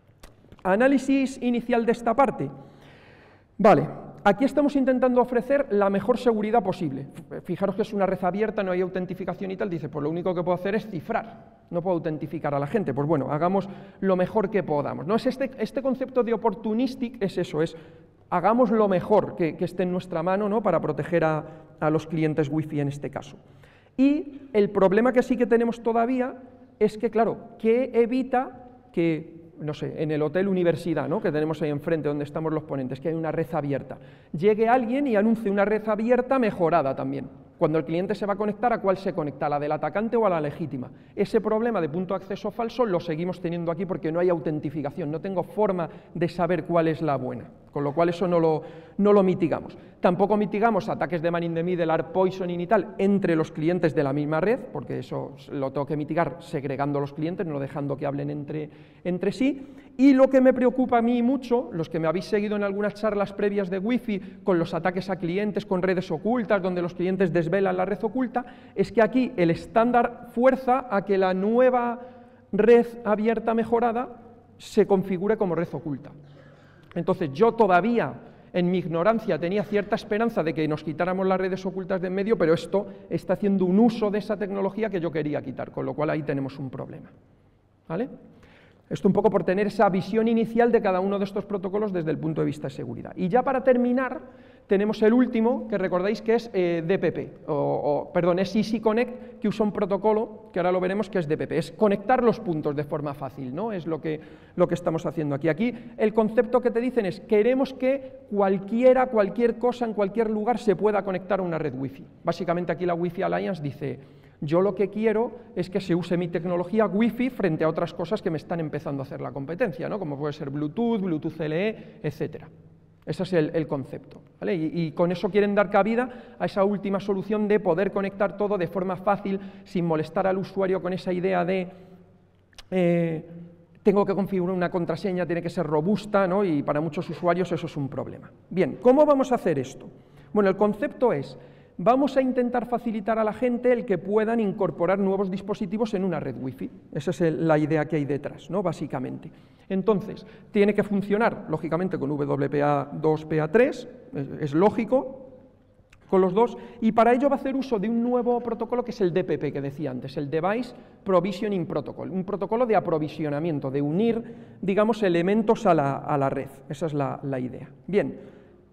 Análisis inicial de esta parte. Vale, aquí estamos intentando ofrecer la mejor seguridad posible. Fijaros que es una red abierta, no hay autentificación y tal, dice, pues lo único que puedo hacer es cifrar. no puedo autentificar a la gente. Pues bueno, hagamos lo mejor que podamos, ¿no? Es este, este concepto de opportunistic es eso, es hagamos lo mejor que, que esté en nuestra mano, ¿no? Para proteger a, a los clientes Wi-Fi en este caso. Y el problema que sí que tenemos todavía es que, claro, ¿qué evita que, no sé, en el Hotel Universidad, ¿no? Que tenemos ahí enfrente, donde estamos los ponentes, que hay una red abierta, llegue alguien y anuncie una red abierta mejorada también? Cuando el cliente se va a conectar, ¿a cuál se conecta? ¿A la del atacante o a la legítima? Ese problema de punto de acceso falso lo seguimos teniendo aquí porque no hay autentificación, no tengo forma de saber cuál es la buena, con lo cual eso no lo, no lo mitigamos. Tampoco mitigamos ataques de man in the middle, ARP poisoning y tal, entre los clientes de la misma red, porque eso lo tengo que mitigar segregando los clientes, no dejando que hablen entre, entre sí. Y lo que me preocupa a mí mucho, los que me habéis seguido en algunas charlas previas de Wi-Fi, con los ataques a clientes, con redes ocultas, donde los clientes desvelan la red oculta, es que aquí el estándar fuerza a que la nueva red abierta mejorada se configure como red oculta. Entonces yo todavía, en mi ignorancia, tenía cierta esperanza de que nos quitáramos las redes ocultas de en medio, pero esto está haciendo un uso de esa tecnología que yo quería quitar, con lo cual ahí tenemos un problema, ¿vale? Esto un poco por tener esa visión inicial de cada uno de estos protocolos desde el punto de vista de seguridad. Y ya para terminar, tenemos el último, que recordáis que es eh, D P P, o, o perdón, es Easy Connect, que usa un protocolo, que ahora lo veremos, que es D P P, es conectar los puntos de forma fácil, ¿no? Es lo que, lo que estamos haciendo aquí. Aquí el concepto que te dicen es, queremos que cualquiera, cualquier cosa, en cualquier lugar se pueda conectar a una red Wi-Fi. Básicamente aquí la Wi-Fi Alliance dice, yo lo que quiero es que se use mi tecnología Wi-Fi frente a otras cosas que me están empezando a hacer la competencia, ¿no? Como puede ser Bluetooth, Bluetooth L E, etcétera. Ese es el, el concepto, ¿vale? Y, y con eso quieren dar cabida a esa última solución de poder conectar todo de forma fácil, sin molestar al usuario con esa idea de eh, tengo que configurar una contraseña, tiene que ser robusta, ¿no? Y para muchos usuarios eso es un problema. Bien, ¿cómo vamos a hacer esto? Bueno, el concepto es, vamos a intentar facilitar a la gente el que puedan incorporar nuevos dispositivos en una red Wi-Fi. Esa es el, la idea que hay detrás, ¿no? Básicamente. Entonces, tiene que funcionar, lógicamente, con W P A dos, P A tres, es, es lógico, con los dos, y para ello va a hacer uso de un nuevo protocolo que es el D P P que decía antes, el Device Provisioning Protocol, un protocolo de aprovisionamiento, de unir, digamos, elementos a la, a la red. Esa es la, la idea. Bien.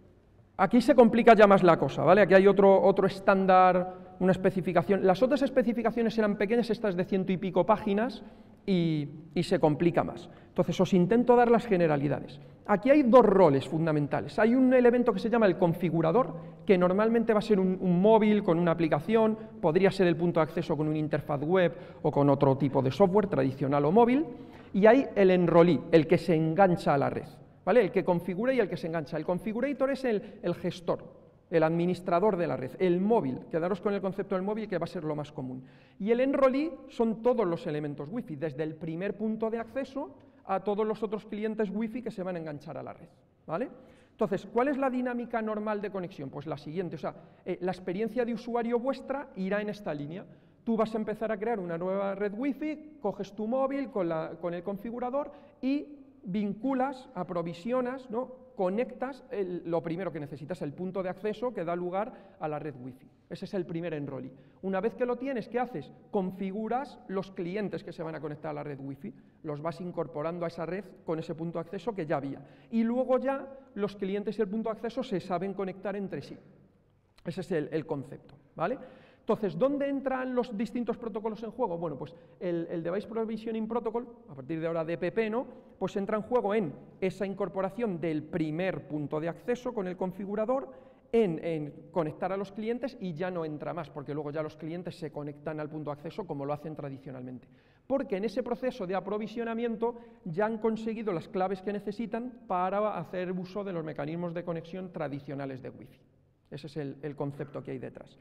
Aquí se complica ya más la cosa, ¿vale? Aquí hay otro, otro estándar, una especificación. Las otras especificaciones eran pequeñas, estas de ciento y pico páginas, y, y se complica más. Entonces, os intento dar las generalidades. Aquí hay dos roles fundamentales. Hay un elemento que se llama el configurador, que normalmente va a ser un, un móvil con una aplicación, podría ser el punto de acceso con una interfaz web o con otro tipo de software tradicional o móvil, y hay el enrolí, el que se engancha a la red. ¿Vale? El que configura y el que se engancha. El configurator es el, el gestor, el administrador de la red, el móvil. Quedaros con el concepto del móvil, que va a ser lo más común. Y el enrollee son todos los elementos Wi-Fi, desde el primer punto de acceso a todos los otros clientes Wi-Fi que se van a enganchar a la red, ¿vale? Entonces, ¿cuál es la dinámica normal de conexión? Pues la siguiente, o sea, eh, la experiencia de usuario vuestra irá en esta línea. Tú vas a empezar a crear una nueva red Wi-Fi, coges tu móvil con, la, con el configurador y vinculas, aprovisionas, ¿no? Conectas el, lo primero que necesitas, el punto de acceso que da lugar a la red Wi-Fi. Ese es el primer enrollee. Una vez que lo tienes, ¿qué haces? Configuras los clientes que se van a conectar a la red Wi-Fi, los vas incorporando a esa red con ese punto de acceso que ya había. Y luego ya los clientes y el punto de acceso se saben conectar entre sí. Ese es el, el concepto, ¿vale? Entonces, ¿dónde entran los distintos protocolos en juego? Bueno, pues el, el Device Provisioning Protocol, a partir de ahora D P P, ¿no? Pues entra en juego en esa incorporación del primer punto de acceso con el configurador, en, en conectar a los clientes, y ya no entra más, porque luego ya los clientes se conectan al punto de acceso como lo hacen tradicionalmente. Porque en ese proceso de aprovisionamiento ya han conseguido las claves que necesitan para hacer uso de los mecanismos de conexión tradicionales de Wi-Fi. Ese es el, el concepto que hay detrás.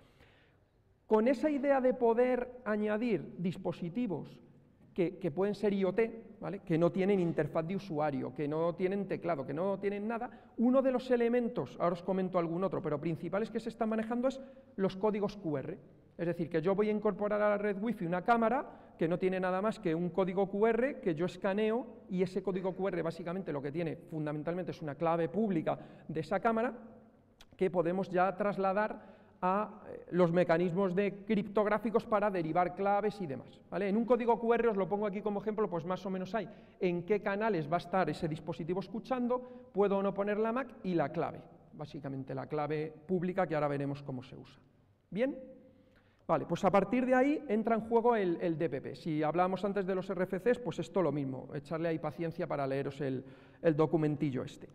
Con esa idea de poder añadir dispositivos que, que pueden ser I O T, ¿vale? Que no tienen interfaz de usuario, que no tienen teclado, que no tienen nada, uno de los elementos, ahora os comento algún otro, pero principales que se están manejando es los códigos Q R. Es decir, que yo voy a incorporar a la red Wi-Fi una cámara que no tiene nada más que un código Q R que yo escaneo, y ese código Q R básicamente lo que tiene fundamentalmente es una clave pública de esa cámara que podemos ya trasladar a los mecanismos de criptográficos para derivar claves y demás, ¿vale? En un código cu erre, os lo pongo aquí como ejemplo, pues más o menos hay en qué canales va a estar ese dispositivo escuchando, puedo o no poner la M A C y la clave, básicamente la clave pública que ahora veremos cómo se usa. ¿Bien? Vale, pues a partir de ahí entra en juego el, el D P P. Si hablábamos antes de los R F Cs, pues esto lo mismo, echarle ahí paciencia para leeros el, el documentillo este.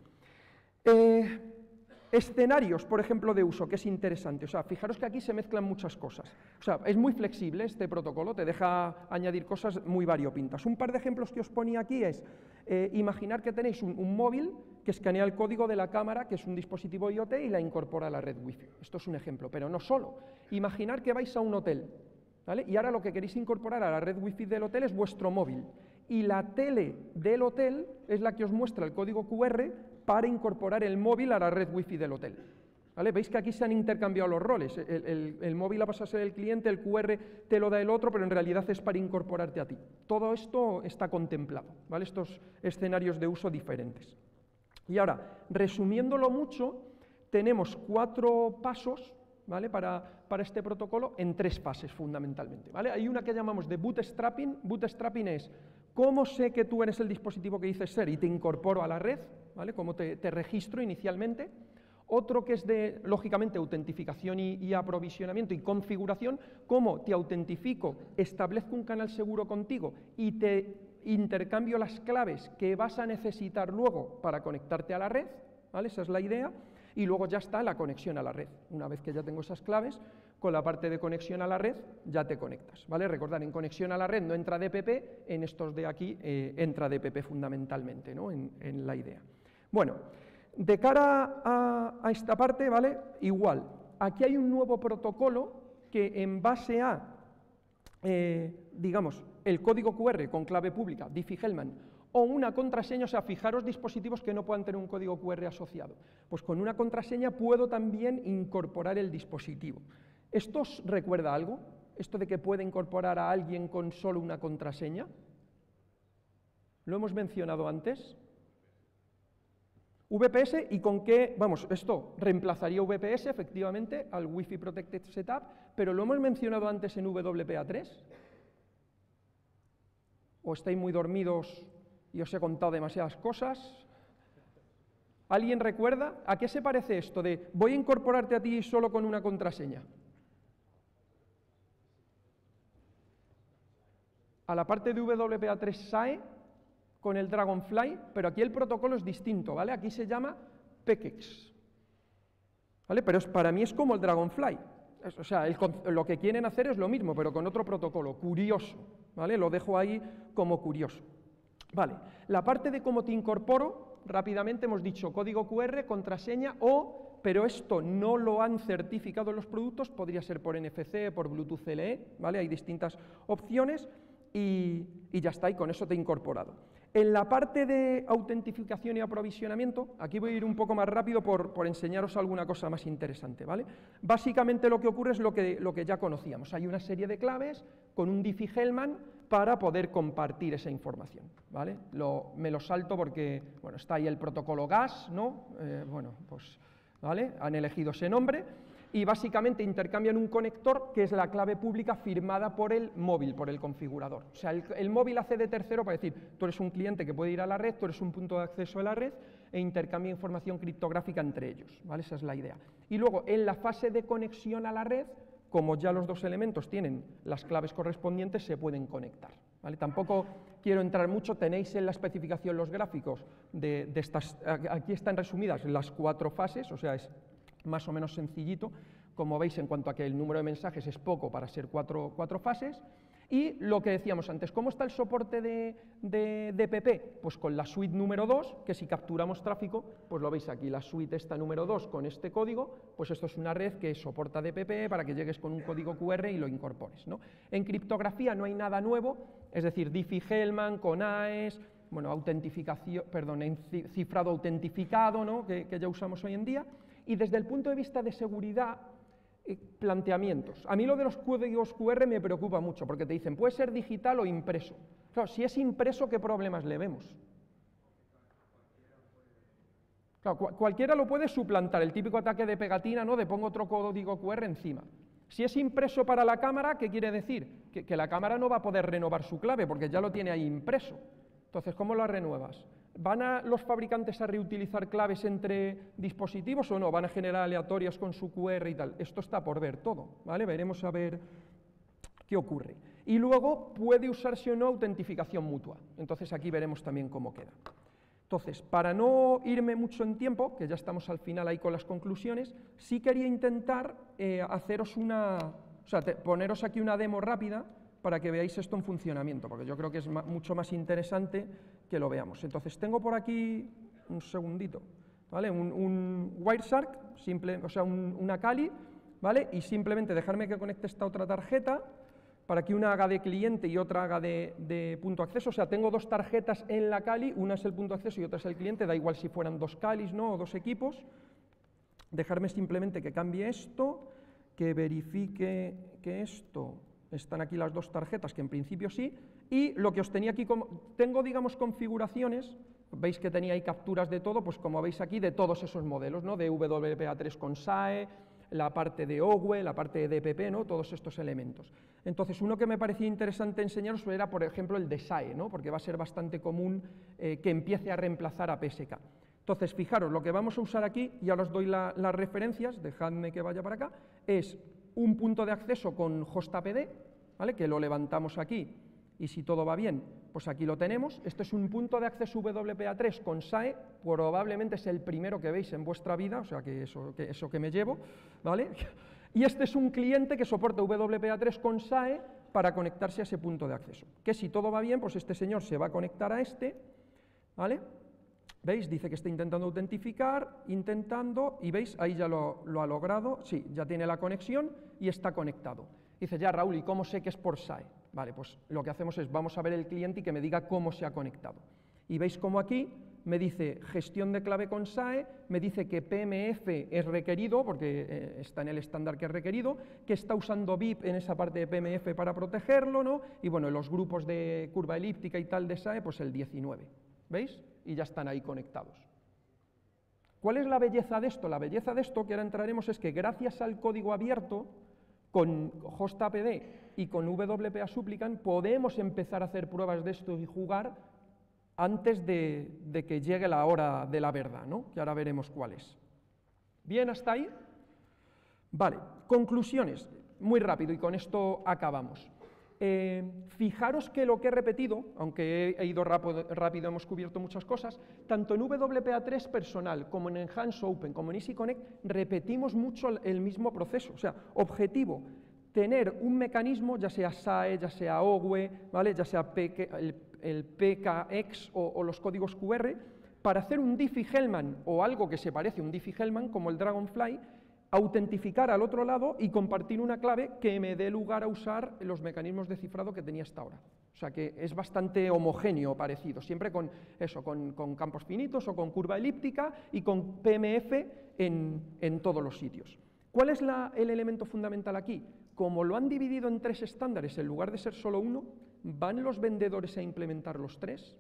Eh, Escenarios, por ejemplo, de uso, que es interesante. O sea, fijaros que aquí se mezclan muchas cosas. O sea, es muy flexible este protocolo, te deja añadir cosas muy variopintas. Un par de ejemplos que os ponía aquí es, eh, imaginar que tenéis un, un móvil que escanea el código de la cámara, que es un dispositivo I o T, y la incorpora a la red Wi-Fi. Esto es un ejemplo, pero no solo. Imaginar que vais a un hotel, ¿vale? Y ahora lo que queréis incorporar a la red Wi-Fi del hotel es vuestro móvil. Y la tele del hotel es la que os muestra el código cu erre para incorporar el móvil a la red Wi-Fi del hotel. ¿Vale? Veis que aquí se han intercambiado los roles. El, el, el móvil ha pasado a ser el cliente, el cu erre te lo da el otro, pero en realidad es para incorporarte a ti. Todo esto está contemplado, ¿vale? Estos escenarios de uso diferentes. Y ahora, resumiéndolo mucho, tenemos cuatro pasos, ¿vale? para, para este protocolo en tres fases fundamentalmente, ¿vale? Hay una que llamamos de bootstrapping. Bootstrapping es cómo sé que tú eres el dispositivo que dices ser y te incorporo a la red, ¿vale? Cómo te, te registro inicialmente. Otro que es de, lógicamente, autentificación y, y aprovisionamiento y configuración, cómo te autentifico, establezco un canal seguro contigo y te intercambio las claves que vas a necesitar luego para conectarte a la red, ¿vale? Esa es la idea. Y luego ya está la conexión a la red. Una vez que ya tengo esas claves, con la parte de conexión a la red ya te conectas, ¿vale? Recordad, en conexión a la red no entra D P P, en estos de aquí eh, entra D P P fundamentalmente, ¿no? en, en la idea. Bueno, de cara a, a esta parte, ¿vale? Igual, aquí hay un nuevo protocolo que en base a, eh, digamos, el código cu erre con clave pública, Diffie-Hellman, o una contraseña, o sea, fijaros dispositivos que no puedan tener un código cu erre asociado. Pues con una contraseña puedo también incorporar el dispositivo. ¿Esto os recuerda algo? ¿Esto de que puede incorporar a alguien con solo una contraseña? ¿Lo hemos mencionado antes? V P S, ¿y con qué? Vamos, esto reemplazaría V P S, efectivamente, al Wi-Fi Protected Setup, pero ¿lo hemos mencionado antes en W P A tres? ¿O estáis muy dormidos y os he contado demasiadas cosas? ¿Alguien recuerda? ¿A qué se parece esto de voy a incorporarte a ti solo con una contraseña? A la parte de W P A tres S A E con el Dragonfly, pero aquí el protocolo es distinto, ¿vale? Aquí se llama P K E X, ¿vale? Pero es, para mí es como el Dragonfly. Es, o sea, el, lo que quieren hacer es lo mismo, pero con otro protocolo, curioso, ¿vale? Lo dejo ahí como curioso. Vale, la parte de cómo te incorporo, rápidamente hemos dicho código cu erre, contraseña o, pero esto no lo han certificado en los productos, podría ser por N F C, por Bluetooth L E, ¿vale? Hay distintas opciones y, y ya está, y con eso te he incorporado. En la parte de autentificación y aprovisionamiento, aquí voy a ir un poco más rápido por, por enseñaros alguna cosa más interesante, ¿vale? Básicamente lo que ocurre es lo que, lo que ya conocíamos, hay una serie de claves con un Diffie-Hellman para poder compartir esa información, ¿vale? Lo, me lo salto porque, bueno, está ahí el protocolo G A S, ¿no? Eh, bueno, pues, ¿vale? Han elegido ese nombre y básicamente intercambian un conector que es la clave pública firmada por el móvil, por el configurador. O sea, el, el móvil hace de tercero para decir, tú eres un cliente que puede ir a la red, tú eres un punto de acceso a la red e intercambia información criptográfica entre ellos, ¿vale? Esa es la idea. Y luego, en la fase de conexión a la red, como ya los dos elementos tienen las claves correspondientes, se pueden conectar, ¿vale? Tampoco quiero entrar mucho, tenéis en la especificación los gráficos de, de estas, aquí están resumidas las cuatro fases, o sea, es más o menos sencillito, como veis, en cuanto a que el número de mensajes es poco para ser cuatro, cuatro fases. Y lo que decíamos antes, ¿cómo está el soporte de, de D P P? Pues con la suite número dos, que si capturamos tráfico, pues lo veis aquí, la suite esta número dos con este código, pues esto es una red que soporta D P P para que llegues con un código cu erre y lo incorpores, ¿no? En criptografía no hay nada nuevo, es decir, Diffie-Hellman con A E S, bueno, autentificación, perdón, en cifrado autentificado, ¿no? que, que ya usamos hoy en día. Y desde el punto de vista de seguridad, eh, planteamientos. A mí lo de los códigos cu erre me preocupa mucho, porque te dicen, puede ser digital o impreso. Claro, si es impreso, ¿qué problemas le vemos? Claro, cu cualquiera lo puede suplantar, el típico ataque de pegatina, ¿no? De pongo otro código cu erre encima. Si es impreso para la cámara, ¿qué quiere decir? Que, que la cámara no va a poder renovar su clave, porque ya lo tiene ahí impreso. Entonces, ¿cómo lo renuevas? ¿Van a los fabricantes a reutilizar claves entre dispositivos o no? ¿Van a generar aleatorias con su cu erre y tal? Esto está por ver todo, ¿vale? Veremos a ver qué ocurre. Y luego puede usarse o no autentificación mutua. Entonces, aquí veremos también cómo queda. Entonces, para no irme mucho en tiempo, que ya estamos al final ahí con las conclusiones, sí quería intentar eh, haceros una, o sea, te, poneros aquí una demo rápida para que veáis esto en funcionamiento, porque yo creo que es ma mucho más interesante que lo veamos. Entonces, tengo por aquí un segundito, ¿vale? Un, un Wireshark, simple, o sea, un, una Kali, ¿vale? Y simplemente dejarme que conecte esta otra tarjeta, para que una haga de cliente y otra haga de, de punto de acceso. O sea, tengo dos tarjetas en la Kali, una es el punto de acceso y otra es el cliente, da igual si fueran dos Kalis, ¿no? O dos equipos. Dejarme simplemente que cambie esto, que verifique que esto, están aquí las dos tarjetas, que en principio sí, y lo que os tenía aquí, como, tengo, digamos, configuraciones, veis que tenía ahí capturas de todo, pues como veis aquí, de todos esos modelos, ¿no? De W P A tres con S A E, la parte de O W E, la parte de D P P, ¿no? Todos estos elementos. Entonces, uno que me parecía interesante enseñaros era, por ejemplo, el de S A E, ¿no? Porque va a ser bastante común eh, que empiece a reemplazar a P S K. Entonces, fijaros, lo que vamos a usar aquí, ya os doy la, las referencias, dejadme que vaya para acá, es un punto de acceso con hostapd, ¿vale? Que lo levantamos aquí, y si todo va bien, pues aquí lo tenemos. Este es un punto de acceso W P A tres con S A E, probablemente es el primero que veis en vuestra vida, o sea, que eso que, eso que me llevo, ¿vale? Y este es un cliente que soporta W P A tres con S A E para conectarse a ese punto de acceso. Que si todo va bien, pues este señor se va a conectar a este, ¿vale? ¿Veis? Dice que está intentando autentificar, intentando, y veis, ahí ya lo, lo ha logrado, sí, ya tiene la conexión y está conectado. Dice, ya Raúl, ¿y cómo sé que es por S A E? Vale, pues lo que hacemos es, vamos a ver el cliente y que me diga cómo se ha conectado. Y veis cómo aquí me dice gestión de clave con S A E, me dice que P M F es requerido, porque eh, está en el estándar que es requerido, que está usando V I P en esa parte de P M F para protegerlo, ¿no? Y bueno, en los grupos de curva elíptica y tal de S A E, pues el diecinueve, ¿veis? Y ya están ahí conectados. ¿Cuál es la belleza de esto? La belleza de esto, que ahora entraremos, es que gracias al código abierto, con hostapd y con W P A Supplicant, podemos empezar a hacer pruebas de esto y jugar antes de, de que llegue la hora de la verdad, ¿no? Que ahora veremos cuál es. ¿Bien hasta ahí? Vale, conclusiones, muy rápido, y con esto acabamos. Eh, fijaros que lo que he repetido, aunque he, he ido rápido, rápido, hemos cubierto muchas cosas, tanto en W P A tres personal, como en Enhanced Open, como en EasyConnect, repetimos mucho el, el mismo proceso. O sea, objetivo, tener un mecanismo, ya sea S A E, ya sea O W E, ¿vale? Ya sea P K, el, el P K X o, o los códigos cu erre, para hacer un Diffie-Hellman o algo que se parece a un Diffie-Hellman, como el Dragonfly, autentificar al otro lado y compartir una clave que me dé lugar a usar los mecanismos de cifrado que tenía hasta ahora. O sea que es bastante homogéneo, parecido, siempre con eso, con, con campos finitos o con curva elíptica y con P M F en, en todos los sitios. ¿Cuál es la, el elemento fundamental aquí? Como lo han dividido en tres estándares en lugar de ser solo uno, ¿van los vendedores a implementar los tres?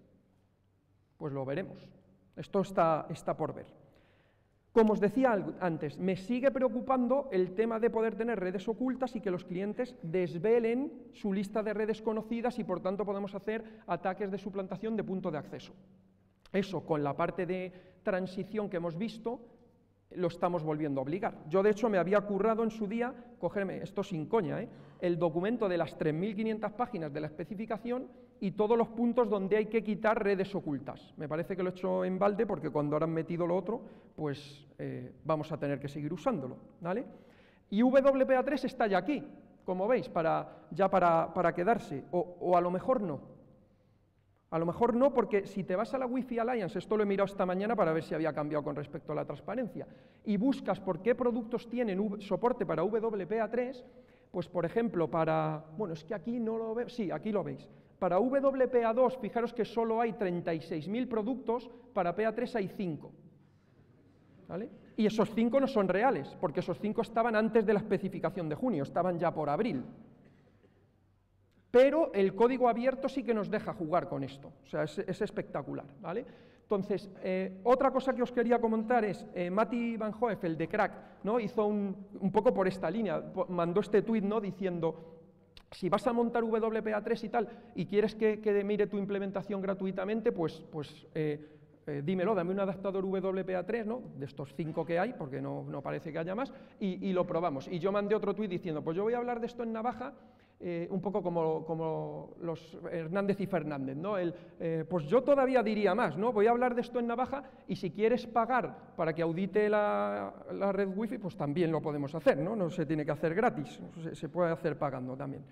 Pues lo veremos. Esto está, está por ver. Como os decía antes, me sigue preocupando el tema de poder tener redes ocultas y que los clientes desvelen su lista de redes conocidas y por tanto podemos hacer ataques de suplantación de punto de acceso. Eso, con la parte de transición que hemos visto, lo estamos volviendo a obligar. Yo, de hecho, me había currado en su día, cogerme, esto sin coña, ¿eh? el documento de las tres mil quinientas páginas de la especificación y todos los puntos donde hay que quitar redes ocultas. Me parece que lo he hecho en balde porque cuando ahora han metido lo otro, pues eh, vamos a tener que seguir usándolo, ¿vale? Y W P A tres está ya aquí, como veis, para, ya para, para quedarse, o, o a lo mejor no. A lo mejor no, porque si te vas a la Wi-Fi Alliance, esto lo he mirado esta mañana para ver si había cambiado con respecto a la transparencia, y buscas por qué productos tienen soporte para W P A tres, pues por ejemplo, para, bueno, es que aquí no lo veo, sí, aquí lo veis, para W P A dos, fijaros que solo hay treinta y seis mil productos, para P A tres hay cinco, ¿vale? Y esos cinco no son reales, porque esos cinco estaban antes de la especificación de junio, estaban ya por abril. Pero el código abierto sí que nos deja jugar con esto, o sea, es, es espectacular, ¿vale? Entonces, eh, otra cosa que os quería comentar es, eh, Matti Van Hoef, el de Crack, ¿no? Hizo un, un poco por esta línea, mandó este tuit, ¿no? Diciendo, si vas a montar W P A tres y tal, y quieres que, que mire tu implementación gratuitamente, pues, pues eh, eh, dímelo, dame un adaptador W P A tres, ¿no? De estos cinco que hay, porque no, no parece que haya más, y, y lo probamos. Y yo mandé otro tuit diciendo, pues yo voy a hablar de esto en Navaja, Eh, un poco como, como los Hernández y Fernández, ¿no? El, eh, pues yo todavía diría más, ¿no? Voy a hablar de esto en Navaja y si quieres pagar para que audite la, la red wifi, pues también lo podemos hacer, ¿no? No se tiene que hacer gratis, se, se puede hacer pagando también.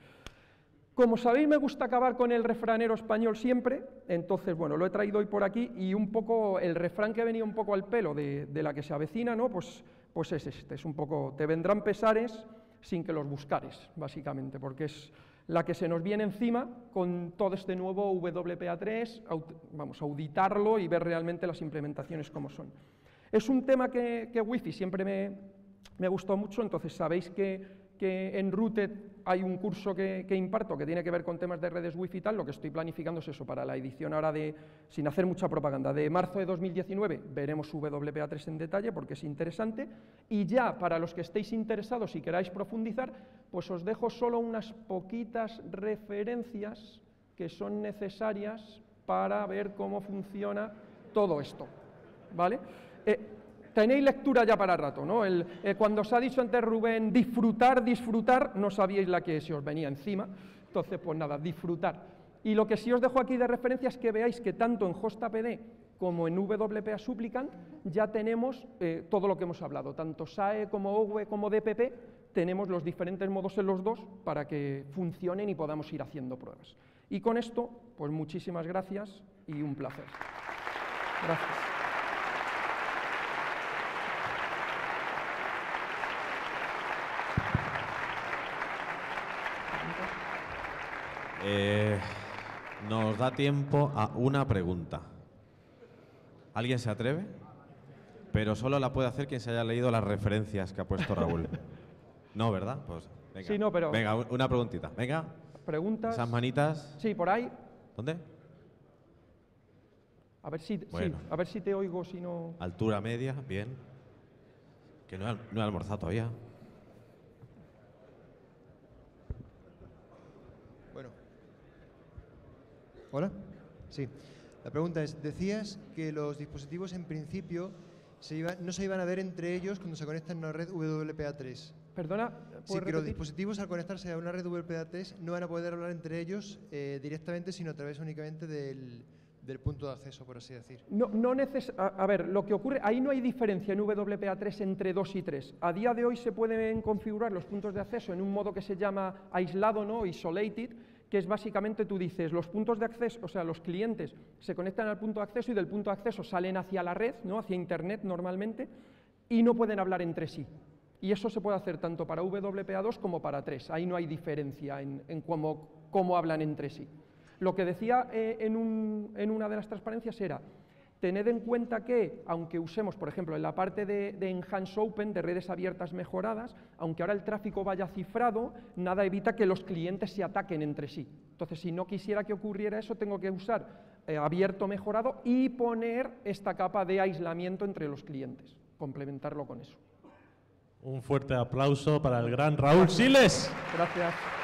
Como sabéis, me gusta acabar con el refranero español siempre, entonces, bueno, lo he traído hoy por aquí y un poco el refrán que ha venido un poco al pelo de, de la que se avecina, ¿no? Pues, pues es este, es un poco, te vendrán pesares sin que los buscares, básicamente, porque es la que se nos viene encima con todo este nuevo W P A tres, vamos a auditarlo y ver realmente las implementaciones como son. Es un tema que, que Wi-Fi siempre me, me gustó mucho, entonces sabéis que, que en Rooted hay un curso que, que imparto que tiene que ver con temas de redes Wi-Fi y tal, lo que estoy planificando es eso, para la edición ahora de, sin hacer mucha propaganda, de marzo de dos mil diecinueve, veremos W P A tres en detalle porque es interesante, y ya para los que estéis interesados y queráis profundizar, pues os dejo solo unas poquitas referencias que son necesarias para ver cómo funciona todo esto, ¿vale? Eh, Tenéis lectura ya para rato, ¿no? El, eh, cuando os ha dicho antes Rubén, disfrutar, disfrutar, no sabíais la que se os venía encima, entonces pues nada, disfrutar. Y lo que sí os dejo aquí de referencia es que veáis que tanto en HostAPD como en W P A Supplicant ya tenemos eh, todo lo que hemos hablado, tanto S A E como O W E como D P P, tenemos los diferentes modos en los dos para que funcionen y podamos ir haciendo pruebas. Y con esto, pues muchísimas gracias y un placer. Gracias. Eh, nos da tiempo a una pregunta. ¿Alguien se atreve? Pero solo la puede hacer quien se haya leído las referencias que ha puesto Raúl. No, ¿verdad? Pues venga. Sí, no, pero venga, una preguntita. Venga. Preguntas. Esas manitas. Sí, por ahí. ¿Dónde? A ver si, Bueno. sí, a ver si te oigo, si no. Altura media, bien. Que no he, no he almorzado todavía. Bueno. ¿Hola? Sí. La pregunta es, decías que los dispositivos en principio se iba, no se iban a ver entre ellos cuando se conectan a una red W P A tres. Perdona, Sí, que los dispositivos al conectarse a una red W P A tres no van a poder hablar entre ellos eh, directamente, sino a través únicamente del, del punto de acceso, por así decir. No, no neces a, a ver, lo que ocurre, ahí no hay diferencia en W P A tres entre dos y tres. A día de hoy se pueden configurar los puntos de acceso en un modo que se llama aislado, ¿no? Isolated, que es básicamente, tú dices, los puntos de acceso, o sea, los clientes se conectan al punto de acceso y del punto de acceso salen hacia la red, ¿no? Hacia Internet normalmente, y no pueden hablar entre sí. Y eso se puede hacer tanto para W P A dos como para tres. Ahí no hay diferencia en, en cómo, cómo hablan entre sí. Lo que decía eh, en, un, en una de las transparencias era, tened en cuenta que, aunque usemos, por ejemplo, en la parte de, de Enhanced Open, de redes abiertas mejoradas, aunque ahora el tráfico vaya cifrado, nada evita que los clientes se ataquen entre sí. Entonces, si no quisiera que ocurriera eso, tengo que usar eh, abierto mejorado y poner esta capa de aislamiento entre los clientes, complementarlo con eso. Un fuerte aplauso para el gran Raúl Siles. Gracias.